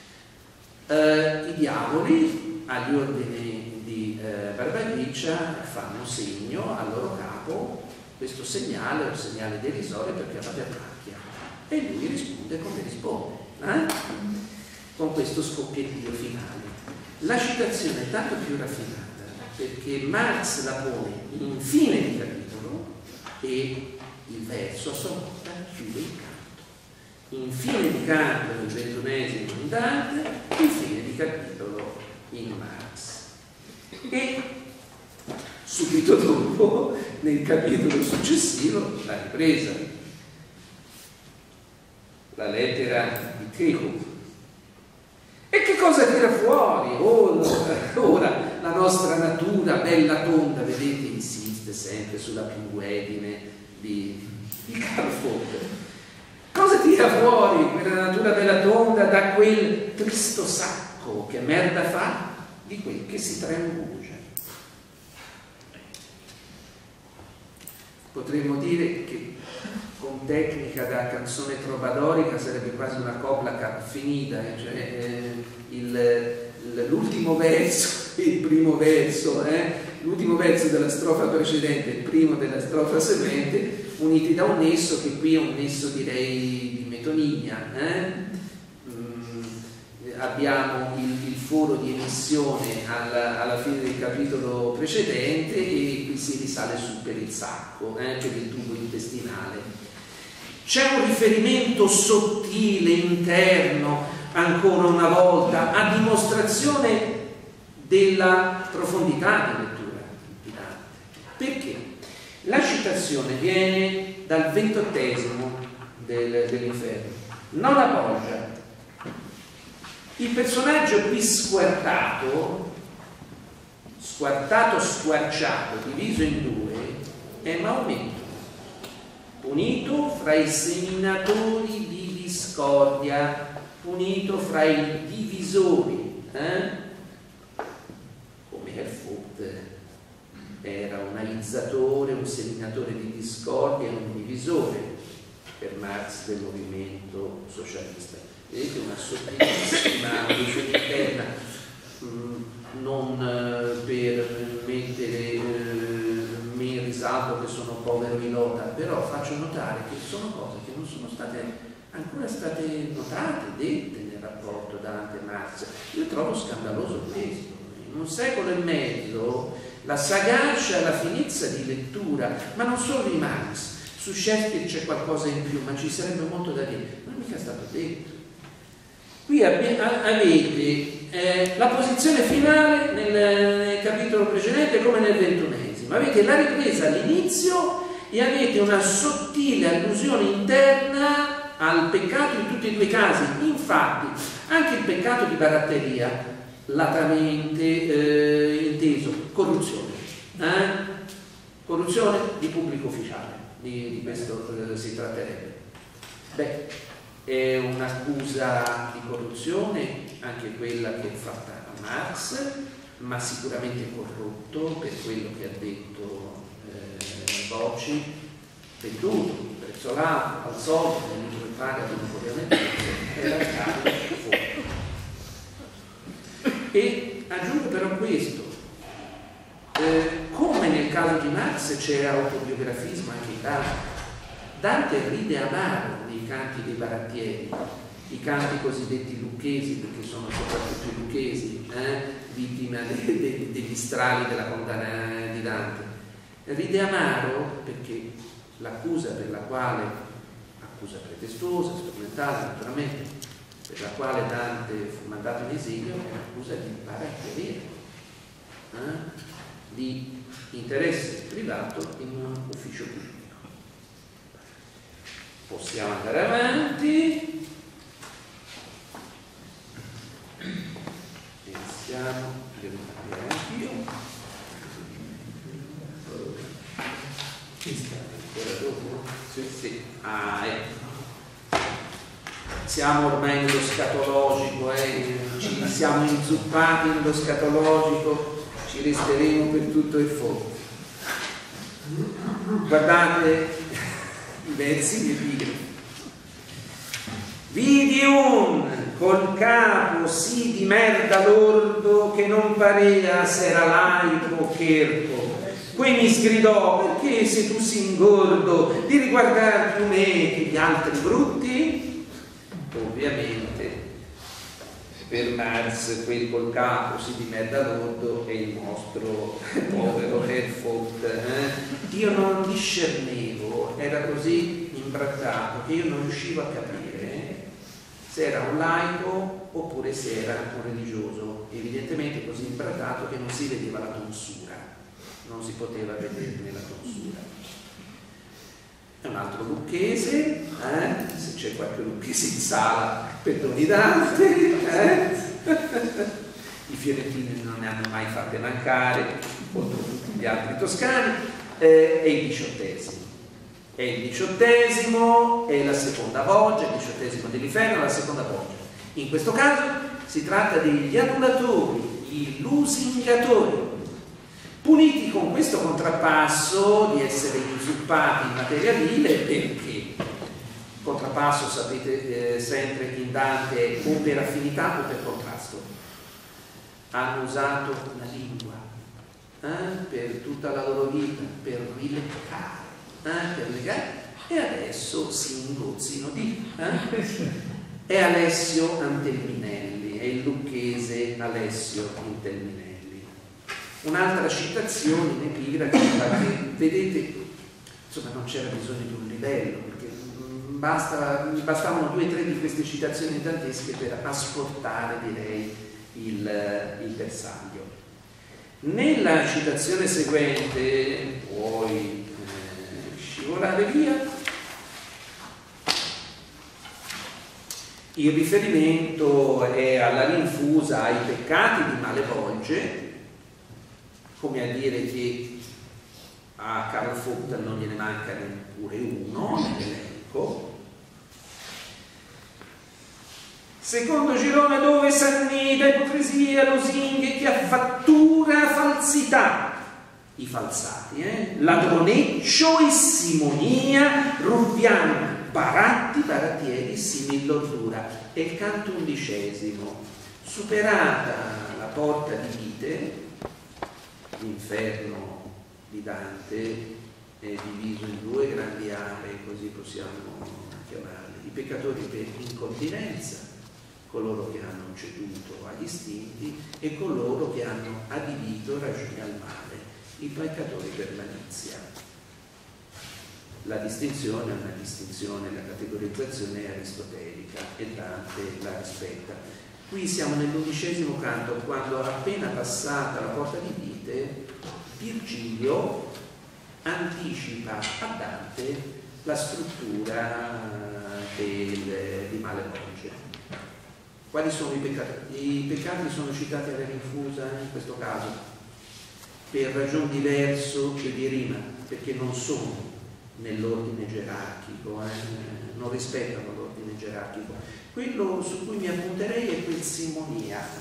Eh, I diavoli, agli ordini di eh, Barbariccia, fanno segno al loro capo, questo segnale è un segnale derisorio perché va per macchia, e lui risponde come risponde, eh? con questo scoppiettio finale. La citazione è tanto più raffinata perché Marx la pone in fine di capitolo e il verso a sua volta chiude il canto. In fine di canto nel ventunesimo in Dante, in fine di capitolo in Marx. E subito dopo, nel capitolo successivo, la ripresa, la lettera di Tehu. E che cosa tira fuori? Oh, ora la nostra natura bella tonda, vedete, insiste sempre sulla pinguedine di, di Karl Vogt. Cosa tira fuori quella natura bella tonda da quel tristo sacco che merda fa di quel che si triangugia? Potremmo dire che con tecnica da canzone trovadorica sarebbe quasi una copla finita, cioè eh, l'ultimo verso, il primo verso, eh, l'ultimo verso della strofa precedente e il primo della strofa seguente, uniti da un nesso che qui è un nesso, direi, di metonimia. Eh? Mm, abbiamo il, il foro di emissione alla, alla fine del capitolo precedente e qui si risale su per il sacco, eh, per il tubo intestinale. C'è un riferimento sottile, interno, ancora una volta, a dimostrazione della profondità di lettura di Dante. Perché? La citazione viene dal ventottesimo del, dell'Inferno, non appoggia. Il personaggio qui squartato, squartato, squarciato, diviso in due, è Maometto, punito fra i seminatori di discordia, punito fra i divisori, eh? come Vogt era un alizzatore, un seminatore di discordia, un divisore per Marx del movimento socialista. vedete, una sottilissima luce interna, non eh, per mettere eh, me in risalto che sono povero Ilota, però faccio notare che sono cose che non sono state ancora state notate, dette nel rapporto Dante-Marx. Io trovo scandaloso questo. In un secolo e mezzo la sagacia, la finezza di lettura, ma non solo di Marx, su Shakespeare c'è qualcosa in più, ma ci sarebbe molto da dire, non è mica stato detto. Qui avete eh, la posizione finale nel, nel capitolo precedente come nel ventunesimo, avete la ripresa all'inizio e avete una sottile allusione interna al peccato in tutti e due i casi. Infatti anche il peccato di baratteria, latamente eh, inteso, corruzione, eh? corruzione di pubblico ufficiale, di, di questo eh, si tratterebbe. Beh, è un'accusa di corruzione anche quella che è fatta a Marx, ma sicuramente corrotto per quello che ha detto eh, Bocci, venduto, prezzolato, al soldo, venuto per paga di un ovviamente è l'arcadio fuoco. E aggiungo però questo, eh, come nel caso di Marx c'è autobiografismo anche in Dante. Dante ride amaro nei canti dei barattieri, i canti cosiddetti lucchesi, perché sono soprattutto i lucchesi, eh, vittima de, de, degli strali della condanna di Dante. Ride amaro perché l'accusa per la quale, accusa pretestuosa, strumentale naturalmente, per la quale Dante fu mandato in esilio, è l'accusa di baratteria, eh, di interesse privato in un ufficio pubblico. Possiamo andare avanti. Iniziamo, devo capire anch'io. Ancora dopo? Sì, sì. Ah, ecco. Siamo ormai nello scatologico, eh? Ci siamo inzuppati nello scatologico, ci resteremo per tutto il fondo. Guardate i versi di epigrafi. Vidi un col capo sì di merda lordo che non parea s'era laico cherpo. Qui mi sgridò: perché se tu si ingordo di riguardar più me che gli altri brutti? Ovviamente per Marx quel col capo sì di merda lordo è il nostro povero Herford. Eh? Io non discernevo, era così imbrattato che io non riuscivo a capire se era un laico oppure se era un religioso, evidentemente così imbrattato che non si vedeva la tonsura, non si poteva vederne la tonsura. È un altro lucchese, eh? Se c'è qualche lucchese in sala, perdoni Dante, eh? I fiorentini non ne hanno mai fatte mancare contro tutti gli altri toscani. Eh, è il diciottesimo. È il diciottesimo, è la seconda voce, il diciottesimo dell'Inferno, la seconda voce. In questo caso si tratta degli adulatori, gli lusingatori, puniti con questo contrappasso di essere inzuppati in materia vile, perché contrappasso, sapete eh, sempre in Dante, o per affinità o per contrasto. Hanno usato la lingua eh, per tutta la loro vita, per rileccare, eh, per legare, e adesso si ingozzino di eh? È Alessio Antelminelli, è il lucchese Alessio Antelminelli. Un'altra citazione in epigrafi, perché vedete, insomma, non c'era bisogno di un livello, perché basta, bastavano due o tre di queste citazioni dantesche per asportare, direi, il, il bersaglio. Nella citazione seguente, puoi eh, scivolare via, il riferimento è alla rinfusa ai peccati di Malevolge, come a dire che a Karl Vogt non gliene manca neppure uno nell'elenco. Secondo girone dove s'annida ipocrisia, lusinghe, chiaffattura, falsità, i falsati, eh? ladroneccio e simonia, rubbiano, baratti, baratti quartieri simil l'ordura. È il canto undicesimo. Superata la porta di vite, l'inferno di Dante è diviso in due grandi aree, così possiamo chiamarle: i peccatori per incontinenza, coloro che hanno ceduto agli istinti, e coloro che hanno adibito ragione al male, i peccatori per malizia. La distinzione è una distinzione, la categorizzazione è aristotelica e Dante la rispetta. Qui siamo nell'undicesimo canto, quando appena passata la porta di vite, Virgilio anticipa a Dante la struttura del, di Malevolge. Quali sono i peccati? I peccati sono citati alla rinfusa in questo caso per ragioni diverse che di rima, perché non sono nell'ordine gerarchico, eh? non rispettano l'ordine gerarchico. Quello su cui mi appunterei è quel simoniaco.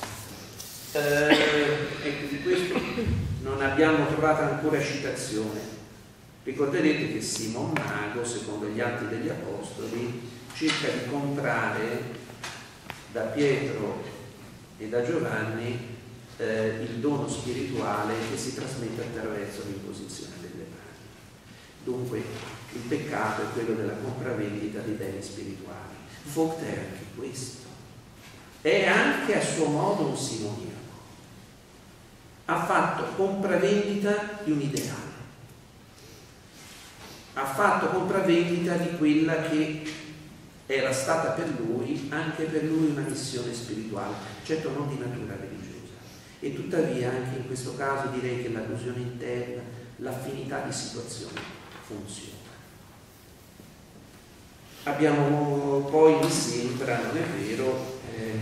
Eh, ecco, di questo non abbiamo trovato ancora citazione. Ricorderete che Simon Mago, secondo gli Atti degli Apostoli, cerca di comprare da Pietro e da Giovanni eh, il dono spirituale che si trasmette attraverso l'imposizione delle mani. Dunque il peccato è quello della compravendita dei beni spirituali. Vogt è anche questo, è anche a suo modo un simoniaco. Ha fatto compravendita di un ideale, ha fatto compravendita di quella che era stata per lui, anche per lui, una missione spirituale, certo non di natura religiosa. E tuttavia anche in questo caso direi che l'allusione interna, l'affinità di situazione funziona. Abbiamo poi, mi sembra, non è vero, eh,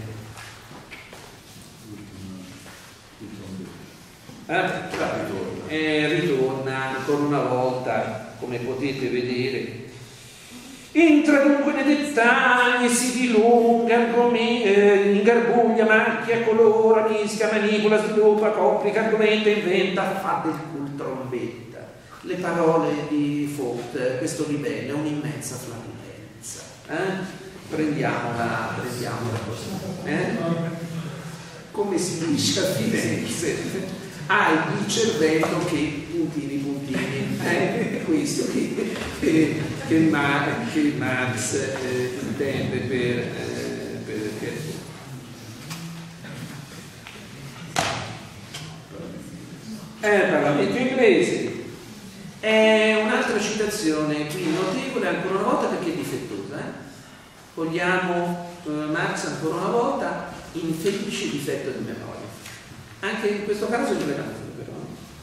eh, eh, ritorna ancora una volta, come potete vedere. Entra dunque nei dettagli, si dilunga, eh, ingarbuglia, macchia, colora, mischia, manipola, sviluppa, complica, argomenta, inventa, fa del cul trombetta. Le parole di Vogt, questo livello è un'immensa flatulenza. Eh? Prendiamola, prendiamola così. Eh? Come si dice a Firenze? Hai il cervello che puntini puntini, eh? È questo che, che, che, Marx, che Marx eh, intende per, eh, per, per eh, Parlamento inglese. È un'altra citazione qui notevole ancora una volta perché è difettosa. Eh? Cogliamo eh, Marx ancora una volta infelice difetto di memoria. Anche in questo caso è rilevante, però.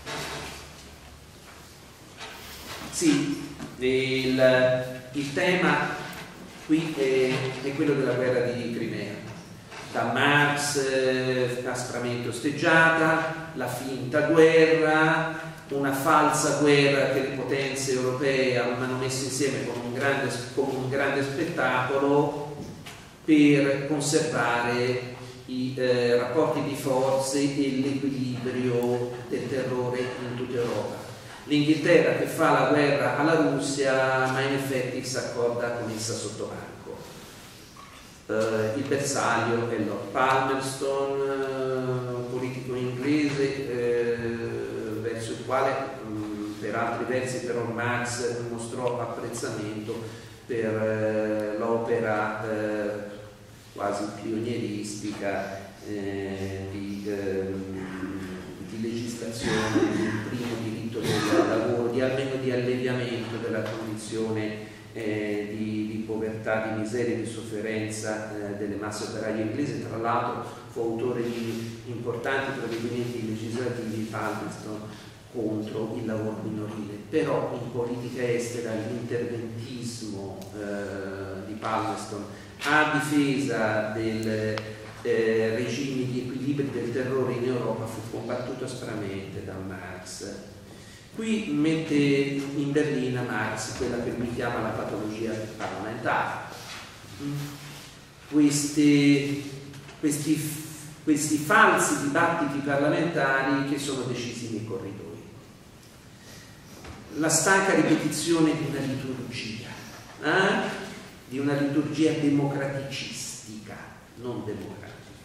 Sì, il, il tema qui è, è quello della guerra di Crimea. Da Marx eh, aspramente osteggiata, la finta guerra, una falsa guerra che le potenze europee hanno messo insieme con un grande, con un grande spettacolo per conservare i eh, rapporti di forze e l'equilibrio del terrore in tutta Europa. L'Inghilterra che fa la guerra alla Russia, ma in effetti si accorda con essa sotto banco. Eh, il bersaglio è Lord Palmerston, eh, politico inglese, eh, verso il quale mh, per altri versi però Marx mostrò apprezzamento per eh, l'opera eh, quasi pionieristica eh, di, eh, di legislazione del primo diritto del lavoro, di almeno di alleviamento della condizione eh, di, di povertà, di miseria e di sofferenza eh, delle masse operaie inglesi. Tra l'altro fu autore di importanti provvedimenti legislativi, Palmerston, contro il lavoro minorile. Però in politica estera l'interventismo eh, di Palmerston a difesa del eh, regime di equilibrio del terrore in Europa fu combattuto aspramente da Marx. Qui mette in berlina Marx quella che lui chiama la patologia parlamentare. Questi, questi, questi falsi dibattiti parlamentari che sono decisi nei corridoi. La stanca ripetizione di una liturgia. Eh? di una liturgia democraticistica, non democratica.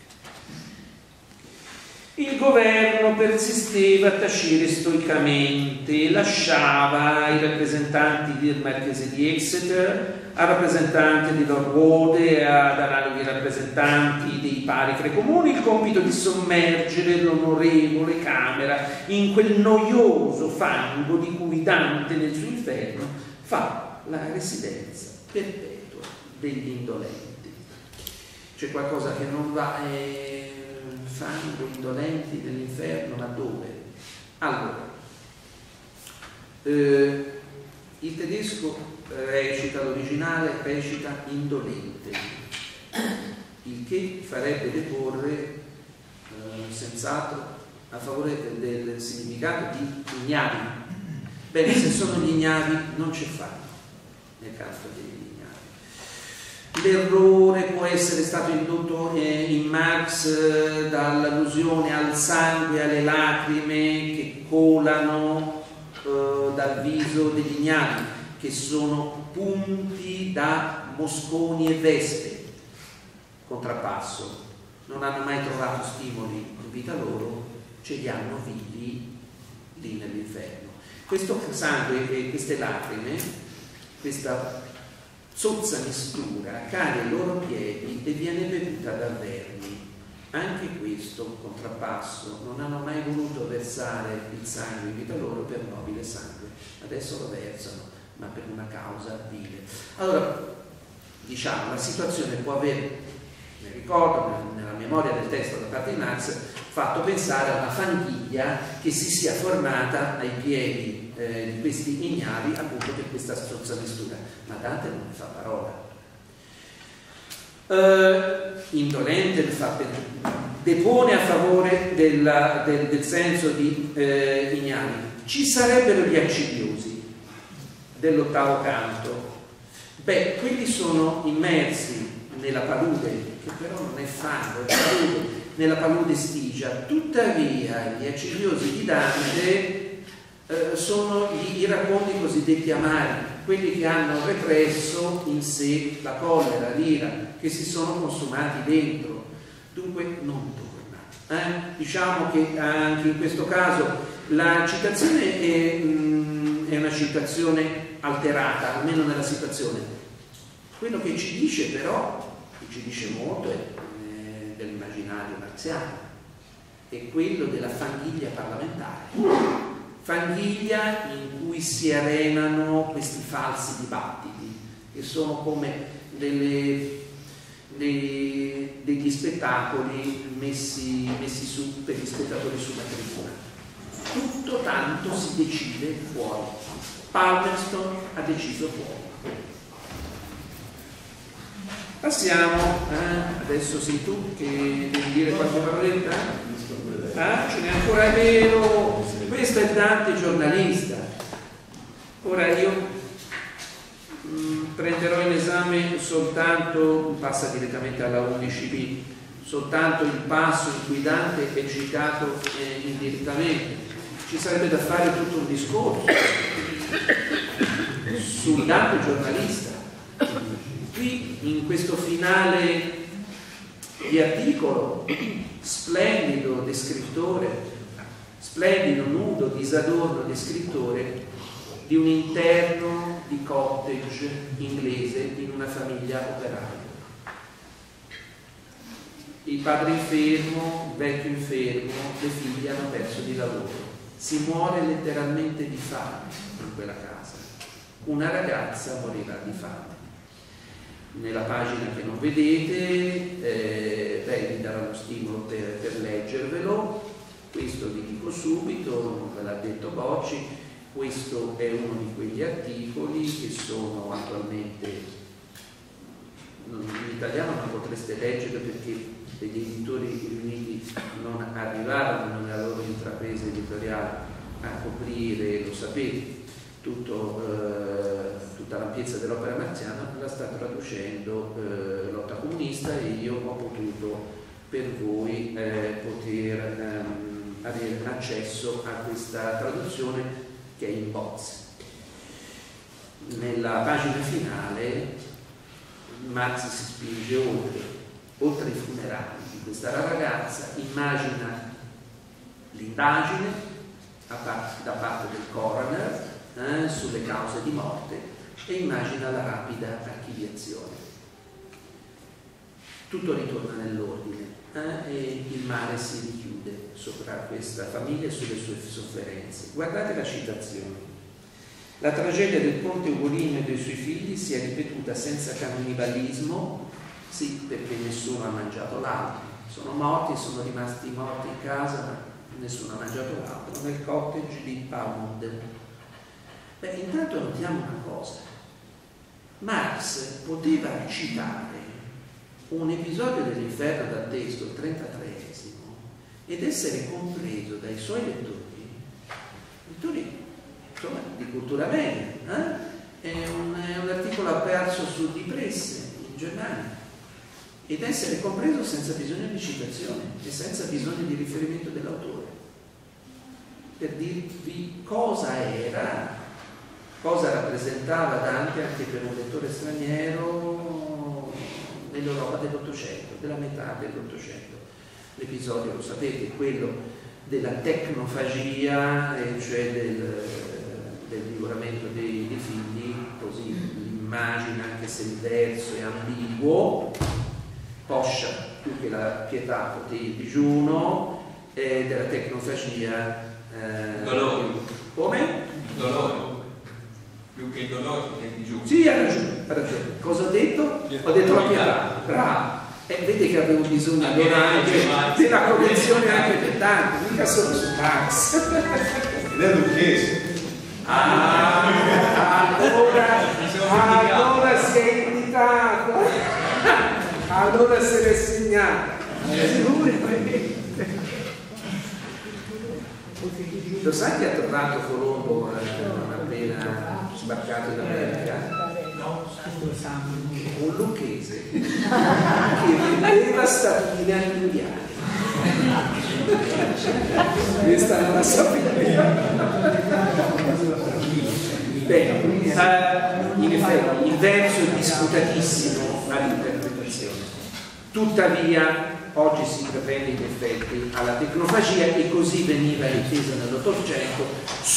Il governo persisteva a tacere stoicamente, lasciava ai rappresentanti del Marchese di Exeter, al rappresentante di Lord Wode e ad analoghi rappresentanti dei pari tre comuni il compito di sommergere l'onorevole Camera in quel noioso fango di cui Dante nel suo Inferno fa la residenza perpetua degli indolenti. C'è qualcosa che non va, eh, fango, indolenti nell'inferno, ma dove? Allora, eh, il tedesco recita, l'originale recita indolente, il che farebbe deporre eh, senz'altro a favore del, del significato di ignavi. Bene, se sono gli ignavi non c'è fango nel canto degli ignavi. L'errore può essere stato indotto eh, in Marx eh, dall'allusione al sangue e alle lacrime che colano eh, dal viso degli ignavi, che sono punti da mosconi e vespe. Contrappasso: non hanno mai trovato stimoli in vita loro, ce li hanno vivi lì nell'inferno. Questo sangue e queste lacrime, questa zozza mistura cade ai loro piedi e viene bevuta da vermi. Anche questo contrappasso: non hanno mai voluto versare il sangue in vita loro per nobile sangue, adesso lo versano, ma per una causa vile. Allora, diciamo, la situazione può avere, mi ricordo, nella memoria del testo da parte di Marx, fatto pensare a una fanghiglia che si sia formata ai piedi eh, di questi ignavi, appunto per questa strozza mistura, ma Dante non ne fa parola. Uh, indolente fa per, depone a favore della, del, del senso di eh, ignavi. Ci sarebbero gli accidiosi dell'ottavo canto. Beh, quelli sono immersi nella palude, che però non è fango, è palude, nella palude stigia. Tuttavia gli accidiosi di Dante eh, sono gli, i racconti cosiddetti amari, quelli che hanno represso in sé la collera, l'ira, che si sono consumati dentro. Dunque non torna. Eh? Diciamo che anche in questo caso la citazione è, mh, è una citazione alterata, almeno nella situazione. Quello che ci dice però, che ci dice molto, è eh, dell'immaginario marxiano, è quello della fanghiglia parlamentare. Fanghiglia in cui si arenano questi falsi dibattiti, che sono come delle, dei, degli spettacoli messi, messi su per gli spettatori sulla tribuna. Tutto tanto si decide fuori. Palmerston ha deciso fuori. Passiamo, eh? Adesso sei tu che devi dire qualche paroletta? Ah, ce n'è ancora, è vero, questo è Dante giornalista. Ora io mh, prenderò in esame soltanto, passa direttamente alla undici b, soltanto il passo in cui Dante è citato eh, indirettamente. Ci sarebbe da fare tutto un discorso sul Dante giornalista. Qui in questo finale di articolo splendido descrittore, splendido, nudo, disadorno descrittore di un interno di cottage inglese in una famiglia operaia. Il padre infermo, il vecchio infermo, le figlie hanno perso di lavoro. Si muore letteralmente di fame in quella casa. Una ragazza morirà di fame. Nella pagina che non vedete, eh, beh, vi darà lo stimolo per, per leggervelo. Questo vi dico subito, non ve l'ha detto Bocci, questo è uno di quegli articoli che sono attualmente, in italiano non potreste leggere perché degli editori riuniti non arrivarono nella loro intrapresa editoriale a coprire, lo sapete, tutto, eh, tutta l'ampiezza dell'opera marziana, la sta traducendo eh, Lotta Comunista, e io ho potuto per voi eh, poter ehm, avere accesso a questa traduzione che è in bozze. Nella pagina finale Marx si spinge oltre, oltre i funerali di questa ragazza, immagina l'indagine da parte del coroner eh, sulle cause di morte e immagina la rapida archiviazione. Tutto ritorna nell'ordine eh, e il mare si richiude sopra questa famiglia e sulle sue sofferenze. Guardate la citazione. La tragedia del conte Ugolino e dei suoi figli si è ripetuta senza cannibalismo, sì, perché nessuno ha mangiato l'altro. Sono morti, sono rimasti morti in casa, ma nessuno ha mangiato l'altro, nel cottage di Pound. Beh, intanto notiamo una cosa. Marx poteva citare un episodio dell'Inferno dantesco, il trentatreesimo, ed essere compreso dai suoi lettori, lettori insomma, di cultura media. Eh? È, un, è un articolo apparso su Di Presse in Germania, ed essere compreso senza bisogno di citazione e senza bisogno di riferimento dell'autore, per dirvi cosa era, cosa rappresentava Dante anche per un lettore straniero nell'Europa dell'Ottocento, della metà dell'Ottocento. L'episodio, lo sapete, è quello della tecnofagia, cioè del, del divoramento dei, dei figli, così l'immagine, anche se il verso è ambiguo, poscia più che la pietà potei il digiuno, e della tecnofagia eh, dolore. Come? Dolore. Più che il dolore che il digiuno. Sì, ha ragione, ha ragione. Cosa ho detto? Ho detto la pietà. Bravo. E eh, vedi che avevo bisogno allora anche della correzione anche per tanto, mica solo su Marx. Ed è lucchese. Ah, allora, allora si è invitato. Allora se l'è segnato. Lo sai che ha tornato Colombo non appena sbarcato in America? Un lucchese che vendeva statine agli indiani. Questa non la sapevo. Bene, uh, in effetti il verso è disputatissimo all'interpretazione. Tuttavia oggi si intraprende in effetti alla tecnofagia, e così veniva intesa nell'Ottocento,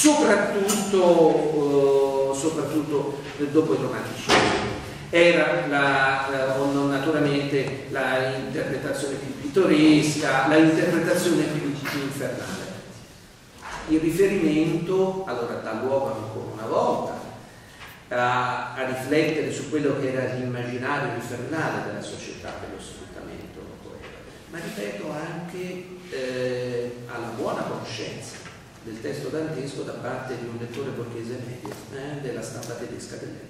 soprattutto, eh, soprattutto dopo il romanticismo. Era la, la, naturalmente la interpretazione più pittoresca, la interpretazione più, più infernale. Il riferimento allora dà luogo ancora una volta a, a riflettere su quello che era l'immaginario infernale della società dello sfruttamento, ma ripeto anche eh, alla buona conoscenza del testo dantesco da parte di un lettore borghese medio eh, della stampa tedesca dell'epoca.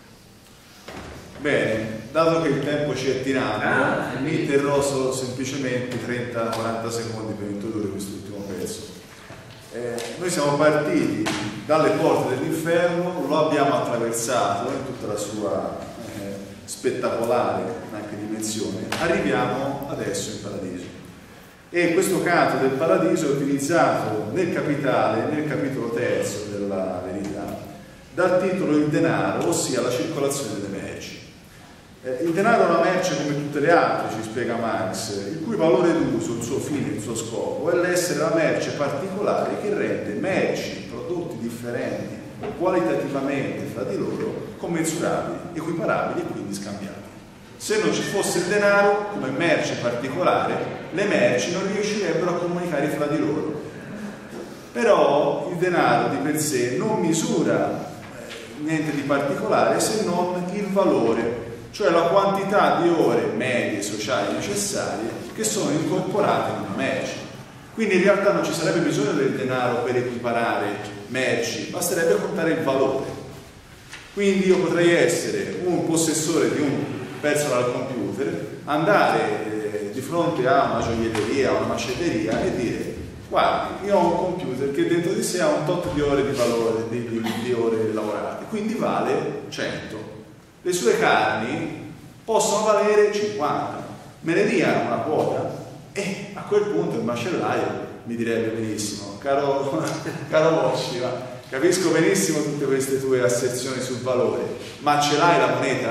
Bene, dato che il tempo ci è tirato, ah, mi interrò solo semplicemente trenta quaranta secondi per introdurre quest'ultimo pezzo. Eh, noi siamo partiti dalle porte dell'inferno, lo abbiamo attraversato in tutta la sua eh, spettacolare anche dimensione, arriviamo adesso in paradiso. E questo canto del paradiso è utilizzato nel capitale, nel capitolo terzo della verità, dal titolo Il denaro, ossia la circolazione delle merci. Eh, il denaro è una merce come tutte le altre, ci spiega Marx, il cui valore d'uso, il suo fine, il suo scopo è l'essere la merce particolare che rende merci, prodotti differenti qualitativamente fra di loro commensurabili, equiparabili e quindi scambiabili. Se non ci fosse il denaro come merce particolare, le merci non riuscirebbero a comunicare fra di loro. Però il denaro di per sé non misura niente di particolare se non il valore, cioè la quantità di ore medie sociali necessarie che sono incorporate in una merce. Quindi in realtà non ci sarebbe bisogno del denaro per equiparare merci, basterebbe contare il valore. Quindi io potrei essere un possessore di un personal computer, andare eh, di fronte a una gioielleria, a una macelleria e dire: guardi, io ho un computer che dentro di sé ha un tot di ore di valore, di, di, di ore lavorate, quindi vale cento. Le sue carni possono valere cinquanta, me ne dia una quota? E a quel punto il macellaio mi direbbe: benissimo, caro, caro Bocci, capisco benissimo tutte queste tue asserzioni sul valore, ma ce l'hai la moneta?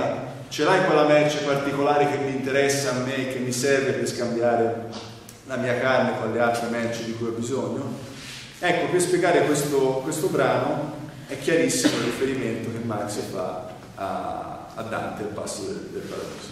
ce l'hai quella merce particolare che mi interessa a me, che mi serve per scambiare la mia carne con le altre merci di cui ho bisogno? Ecco, per spiegare questo, questo brano è chiarissimo il riferimento che Marx fa a, a Dante, al passo del, del paradiso.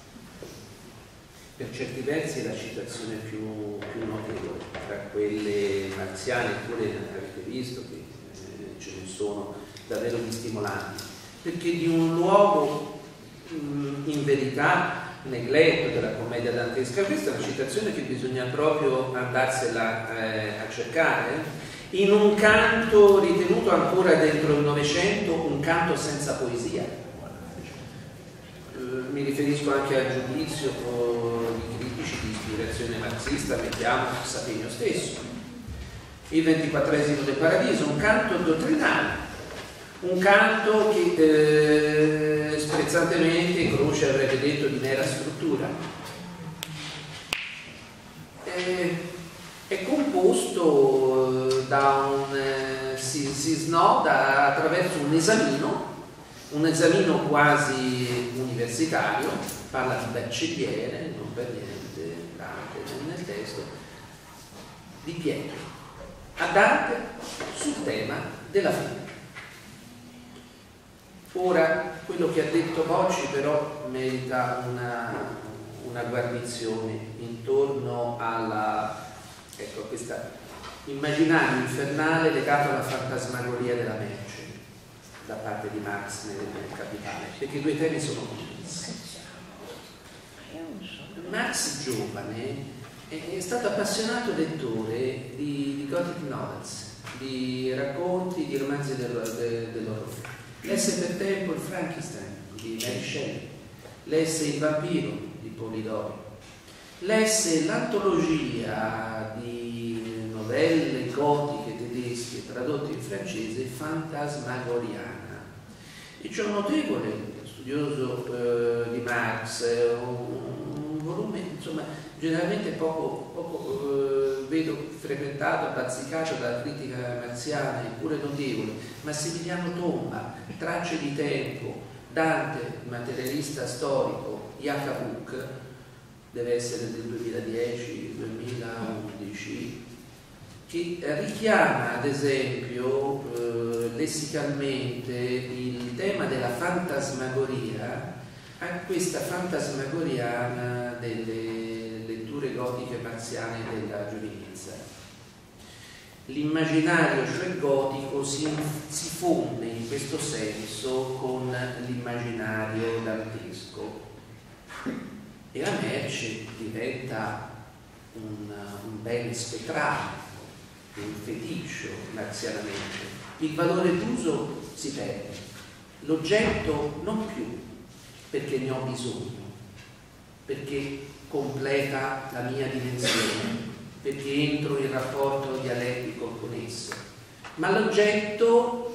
Per certi versi è la citazione più, più notevole tra quelle marziane, eppure avete visto che eh, ce ne sono davvero di stimolanti, perché di un luogo mh, in verità negletto della commedia dantesca, questa è una citazione che bisogna proprio andarsela eh, a cercare, in un canto ritenuto ancora dentro il Novecento un canto senza poesia. Eh, mi riferisco anche al giudizio oh, di critici di ispirazione marxista, mettiamo Sapegno stesso. Il ventiquattresimo del Paradiso, un canto dottrinale, un canto che eh, sprezzantemente Croce avrebbe detto di mera struttura. Eh, è composto eh, da un eh, si, si snoda attraverso un esamino, un esamino quasi universitario, parla di baccelliere, non per niente Dante nel testo, di Pietro a Dante sul tema della fede. Ora, quello che ha detto Bocci però merita una, una guarnizione intorno alla, ecco, questa immaginario infernale legato alla fantasmagoria della merce da parte di Marx nel, nel Capitale, perché i due temi sono connessi. Marx giovane è, è stato appassionato lettore di, di Gothic novels, di racconti, di romanzi dell'orrore. Lesse per tempo il Frankenstein di Mary Shelley, lesse Il vampiro di Polidori, lesse l'antologia di novelle gotiche tedesche tradotte in francese Fantasmagoriana. E c'è un notevole studioso eh, di Marx, eh, un, un volume insomma generalmente poco, poco eh, vedo frequentato, bazzicato dalla critica marziana, eppure notevole, Massimiliano Tomba, Tracce di tempo, Dante, materialista storico, Jakabuk, deve essere del duemiladieci duemilaundici, che richiama ad esempio eh, lessicalmente il tema della fantasmagoria a questa fantasmagoriana delle letture gotiche marziane della giovinezza. L'immaginario, cioè gotico, si, si fonde in questo senso con l'immaginario dantesco e la merce diventa un, un bene spettrale, un feticcio marzianamente. Il valore d'uso si perde, l'oggetto non più, perché ne ho bisogno, perché completa la mia dimensione, perché entro in rapporto dialettico con esso, ma l'oggetto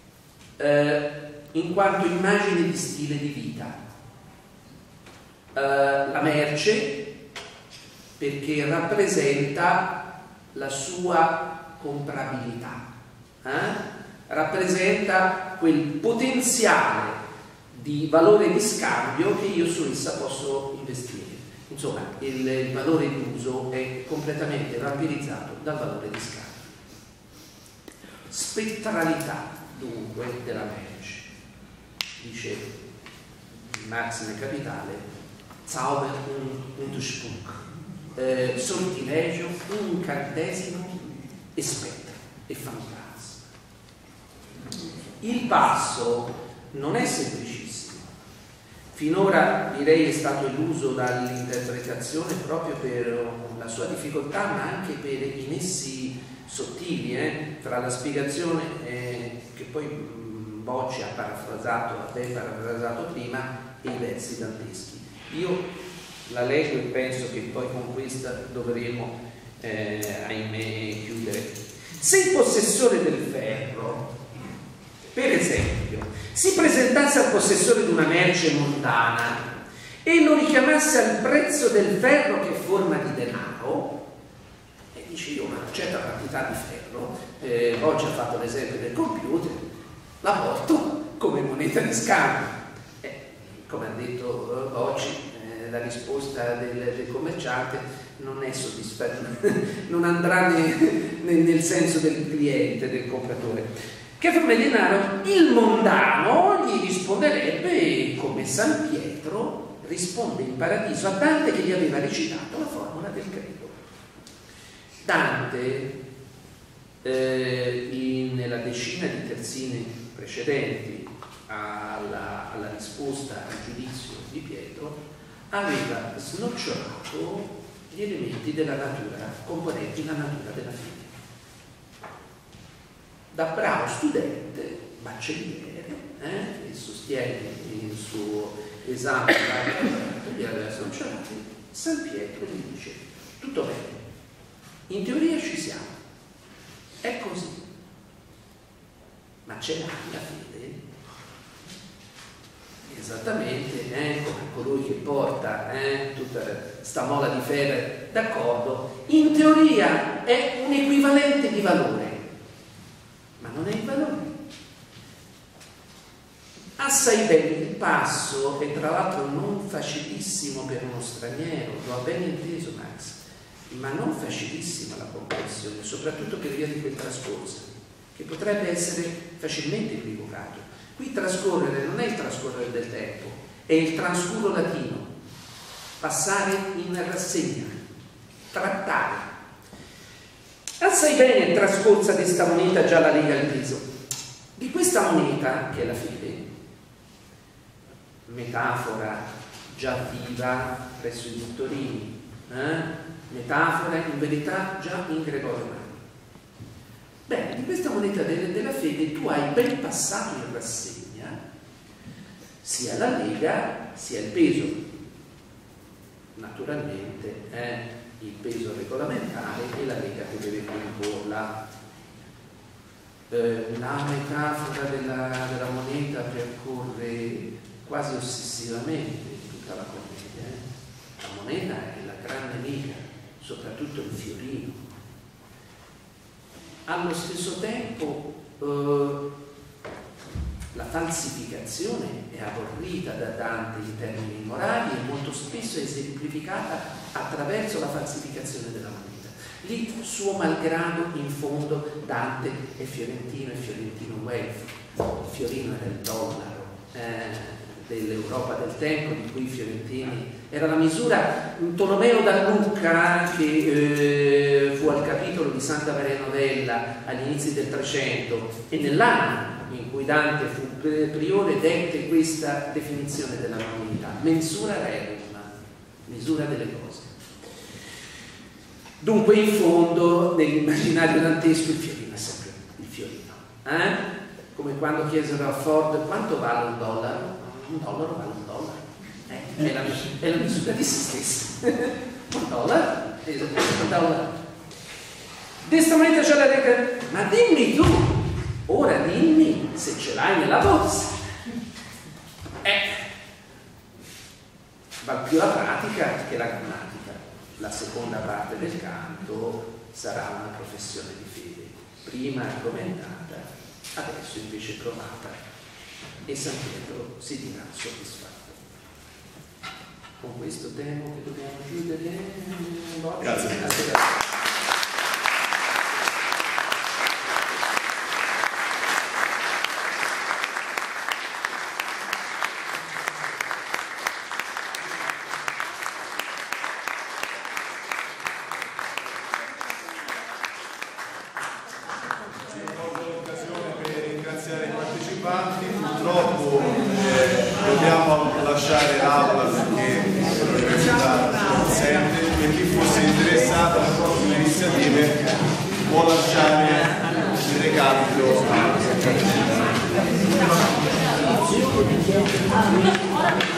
eh, in quanto immagine di stile di vita, eh, la merce perché rappresenta la sua comprabilità, eh? rappresenta quel potenziale di valore di scambio che io su essa posso investire. Insomma, il, il valore d'uso è completamente vampirizzato dal valore di scambio. Spettralità, dunque, della merce. Dice Marx nel Capitale, Zauber und Spuk, eh, sortilegio, incantesimo e spettro e fantasma. Il passo non è semplicissimo. Finora direi è stato illuso dall'interpretazione proprio per la sua difficoltà, ma anche per i nessi sottili eh, tra la spiegazione eh, che poi mh, Bocci ha parafrasato, ha ben parafrasato prima, e i versi danteschi. Io la leggo e penso che poi con questa dovremo, eh, ahimè, chiudere. Se il possessore del ferro, per esempio, si presentasse al possessore di una merce mondana e lo richiamasse al prezzo del ferro che è forma di denaro, e dice io una certa quantità di ferro, eh, oggi ha fatto l'esempio del computer, la porto come moneta di scambio. Eh, come ha detto Bocci, eh, la risposta del, del commerciante non è soddisfacente, non andrà nel, nel, nel senso del cliente, del compratore. Che fa Molinaro? Il mondano gli risponderebbe come San Pietro risponde in paradiso a Dante che gli aveva recitato la formula del credo. Dante, eh, in, nella decina di terzine precedenti alla, alla risposta al giudizio di Pietro, aveva snocciolato gli elementi della natura, componenti la natura della fede. Da bravo studente, baccelliere, eh, che sostiene il suo esame, gli aveva snocciolati, San Pietro gli dice: tutto bene, in teoria ci siamo, è così, ma ce l'hai la fede? Esattamente, eh, come colui che porta eh, tutta sta mola di fede, d'accordo, in teoria è un equivalente di valore, ma non è il valore. Assai bene il passo, e tra l'altro non facilissimo per uno straniero, lo ha ben inteso Max, ma non facilissima la comprensione, soprattutto per via di quel trascorso, che potrebbe essere facilmente equivocato. Qui trascorrere non è il trascorrere del tempo, è il transcuro latino, passare in rassegna, trattare. Assai bene trascorsa questa moneta già la lega il peso. Di questa moneta, che è la fede, metafora già viva presso i dottorini, eh? metafora in verità già in greco romano. Bene, di questa moneta de della fede tu hai ben passato in rassegna sia la lega sia il peso. Naturalmente eh, il peso regolamentare e la lega che deve comporla. Eh, la metafora della, della moneta percorre quasi ossessivamente tutta la commedia. Eh? La moneta è la grande lega, soprattutto il fiorino. Allo stesso tempo eh, la falsificazione è aborrita da Dante in termini morali e molto spesso è esemplificata attraverso la falsificazione della moneta. Lì, suo malgrado, in fondo Dante è fiorentino e fiorentino guelfo. Il fiorino era il dollaro eh, dell'Europa del tempo, di cui i fiorentini era la misura. Tolomeo da Lucca, che eh, fu al capitolo di Santa Maria Novella agli inizi del trecento, e nell'anno in cui Dante fu priore dette questa definizione della moneta: mensura rerum, misura delle cose. Dunque, in fondo, nell'immaginario dantesco il fiorino è sempre il fiorino. Eh? Come quando chiesero a Ford quanto vale un dollaro. Un dollaro vale un dollaro, eh, è, la, è la misura di se stessa. Un dollaro, un dollaro. Questa moneta c'è la reca, ma dimmi tu, ora dimmi se ce l'hai nella borsa. Eh, va più la pratica che la grammatica. La seconda parte del canto sarà una professione di fede, prima argomentata, adesso invece provata. E San Pietro si dirà soddisfatto. Con questo temo che dobbiamo chiudere. Grazie. Grazie. Purtroppo eh, dobbiamo lasciare l'aula perché l'università consente, e chi fosse interessato alle prossime iniziative può lasciare il recapito.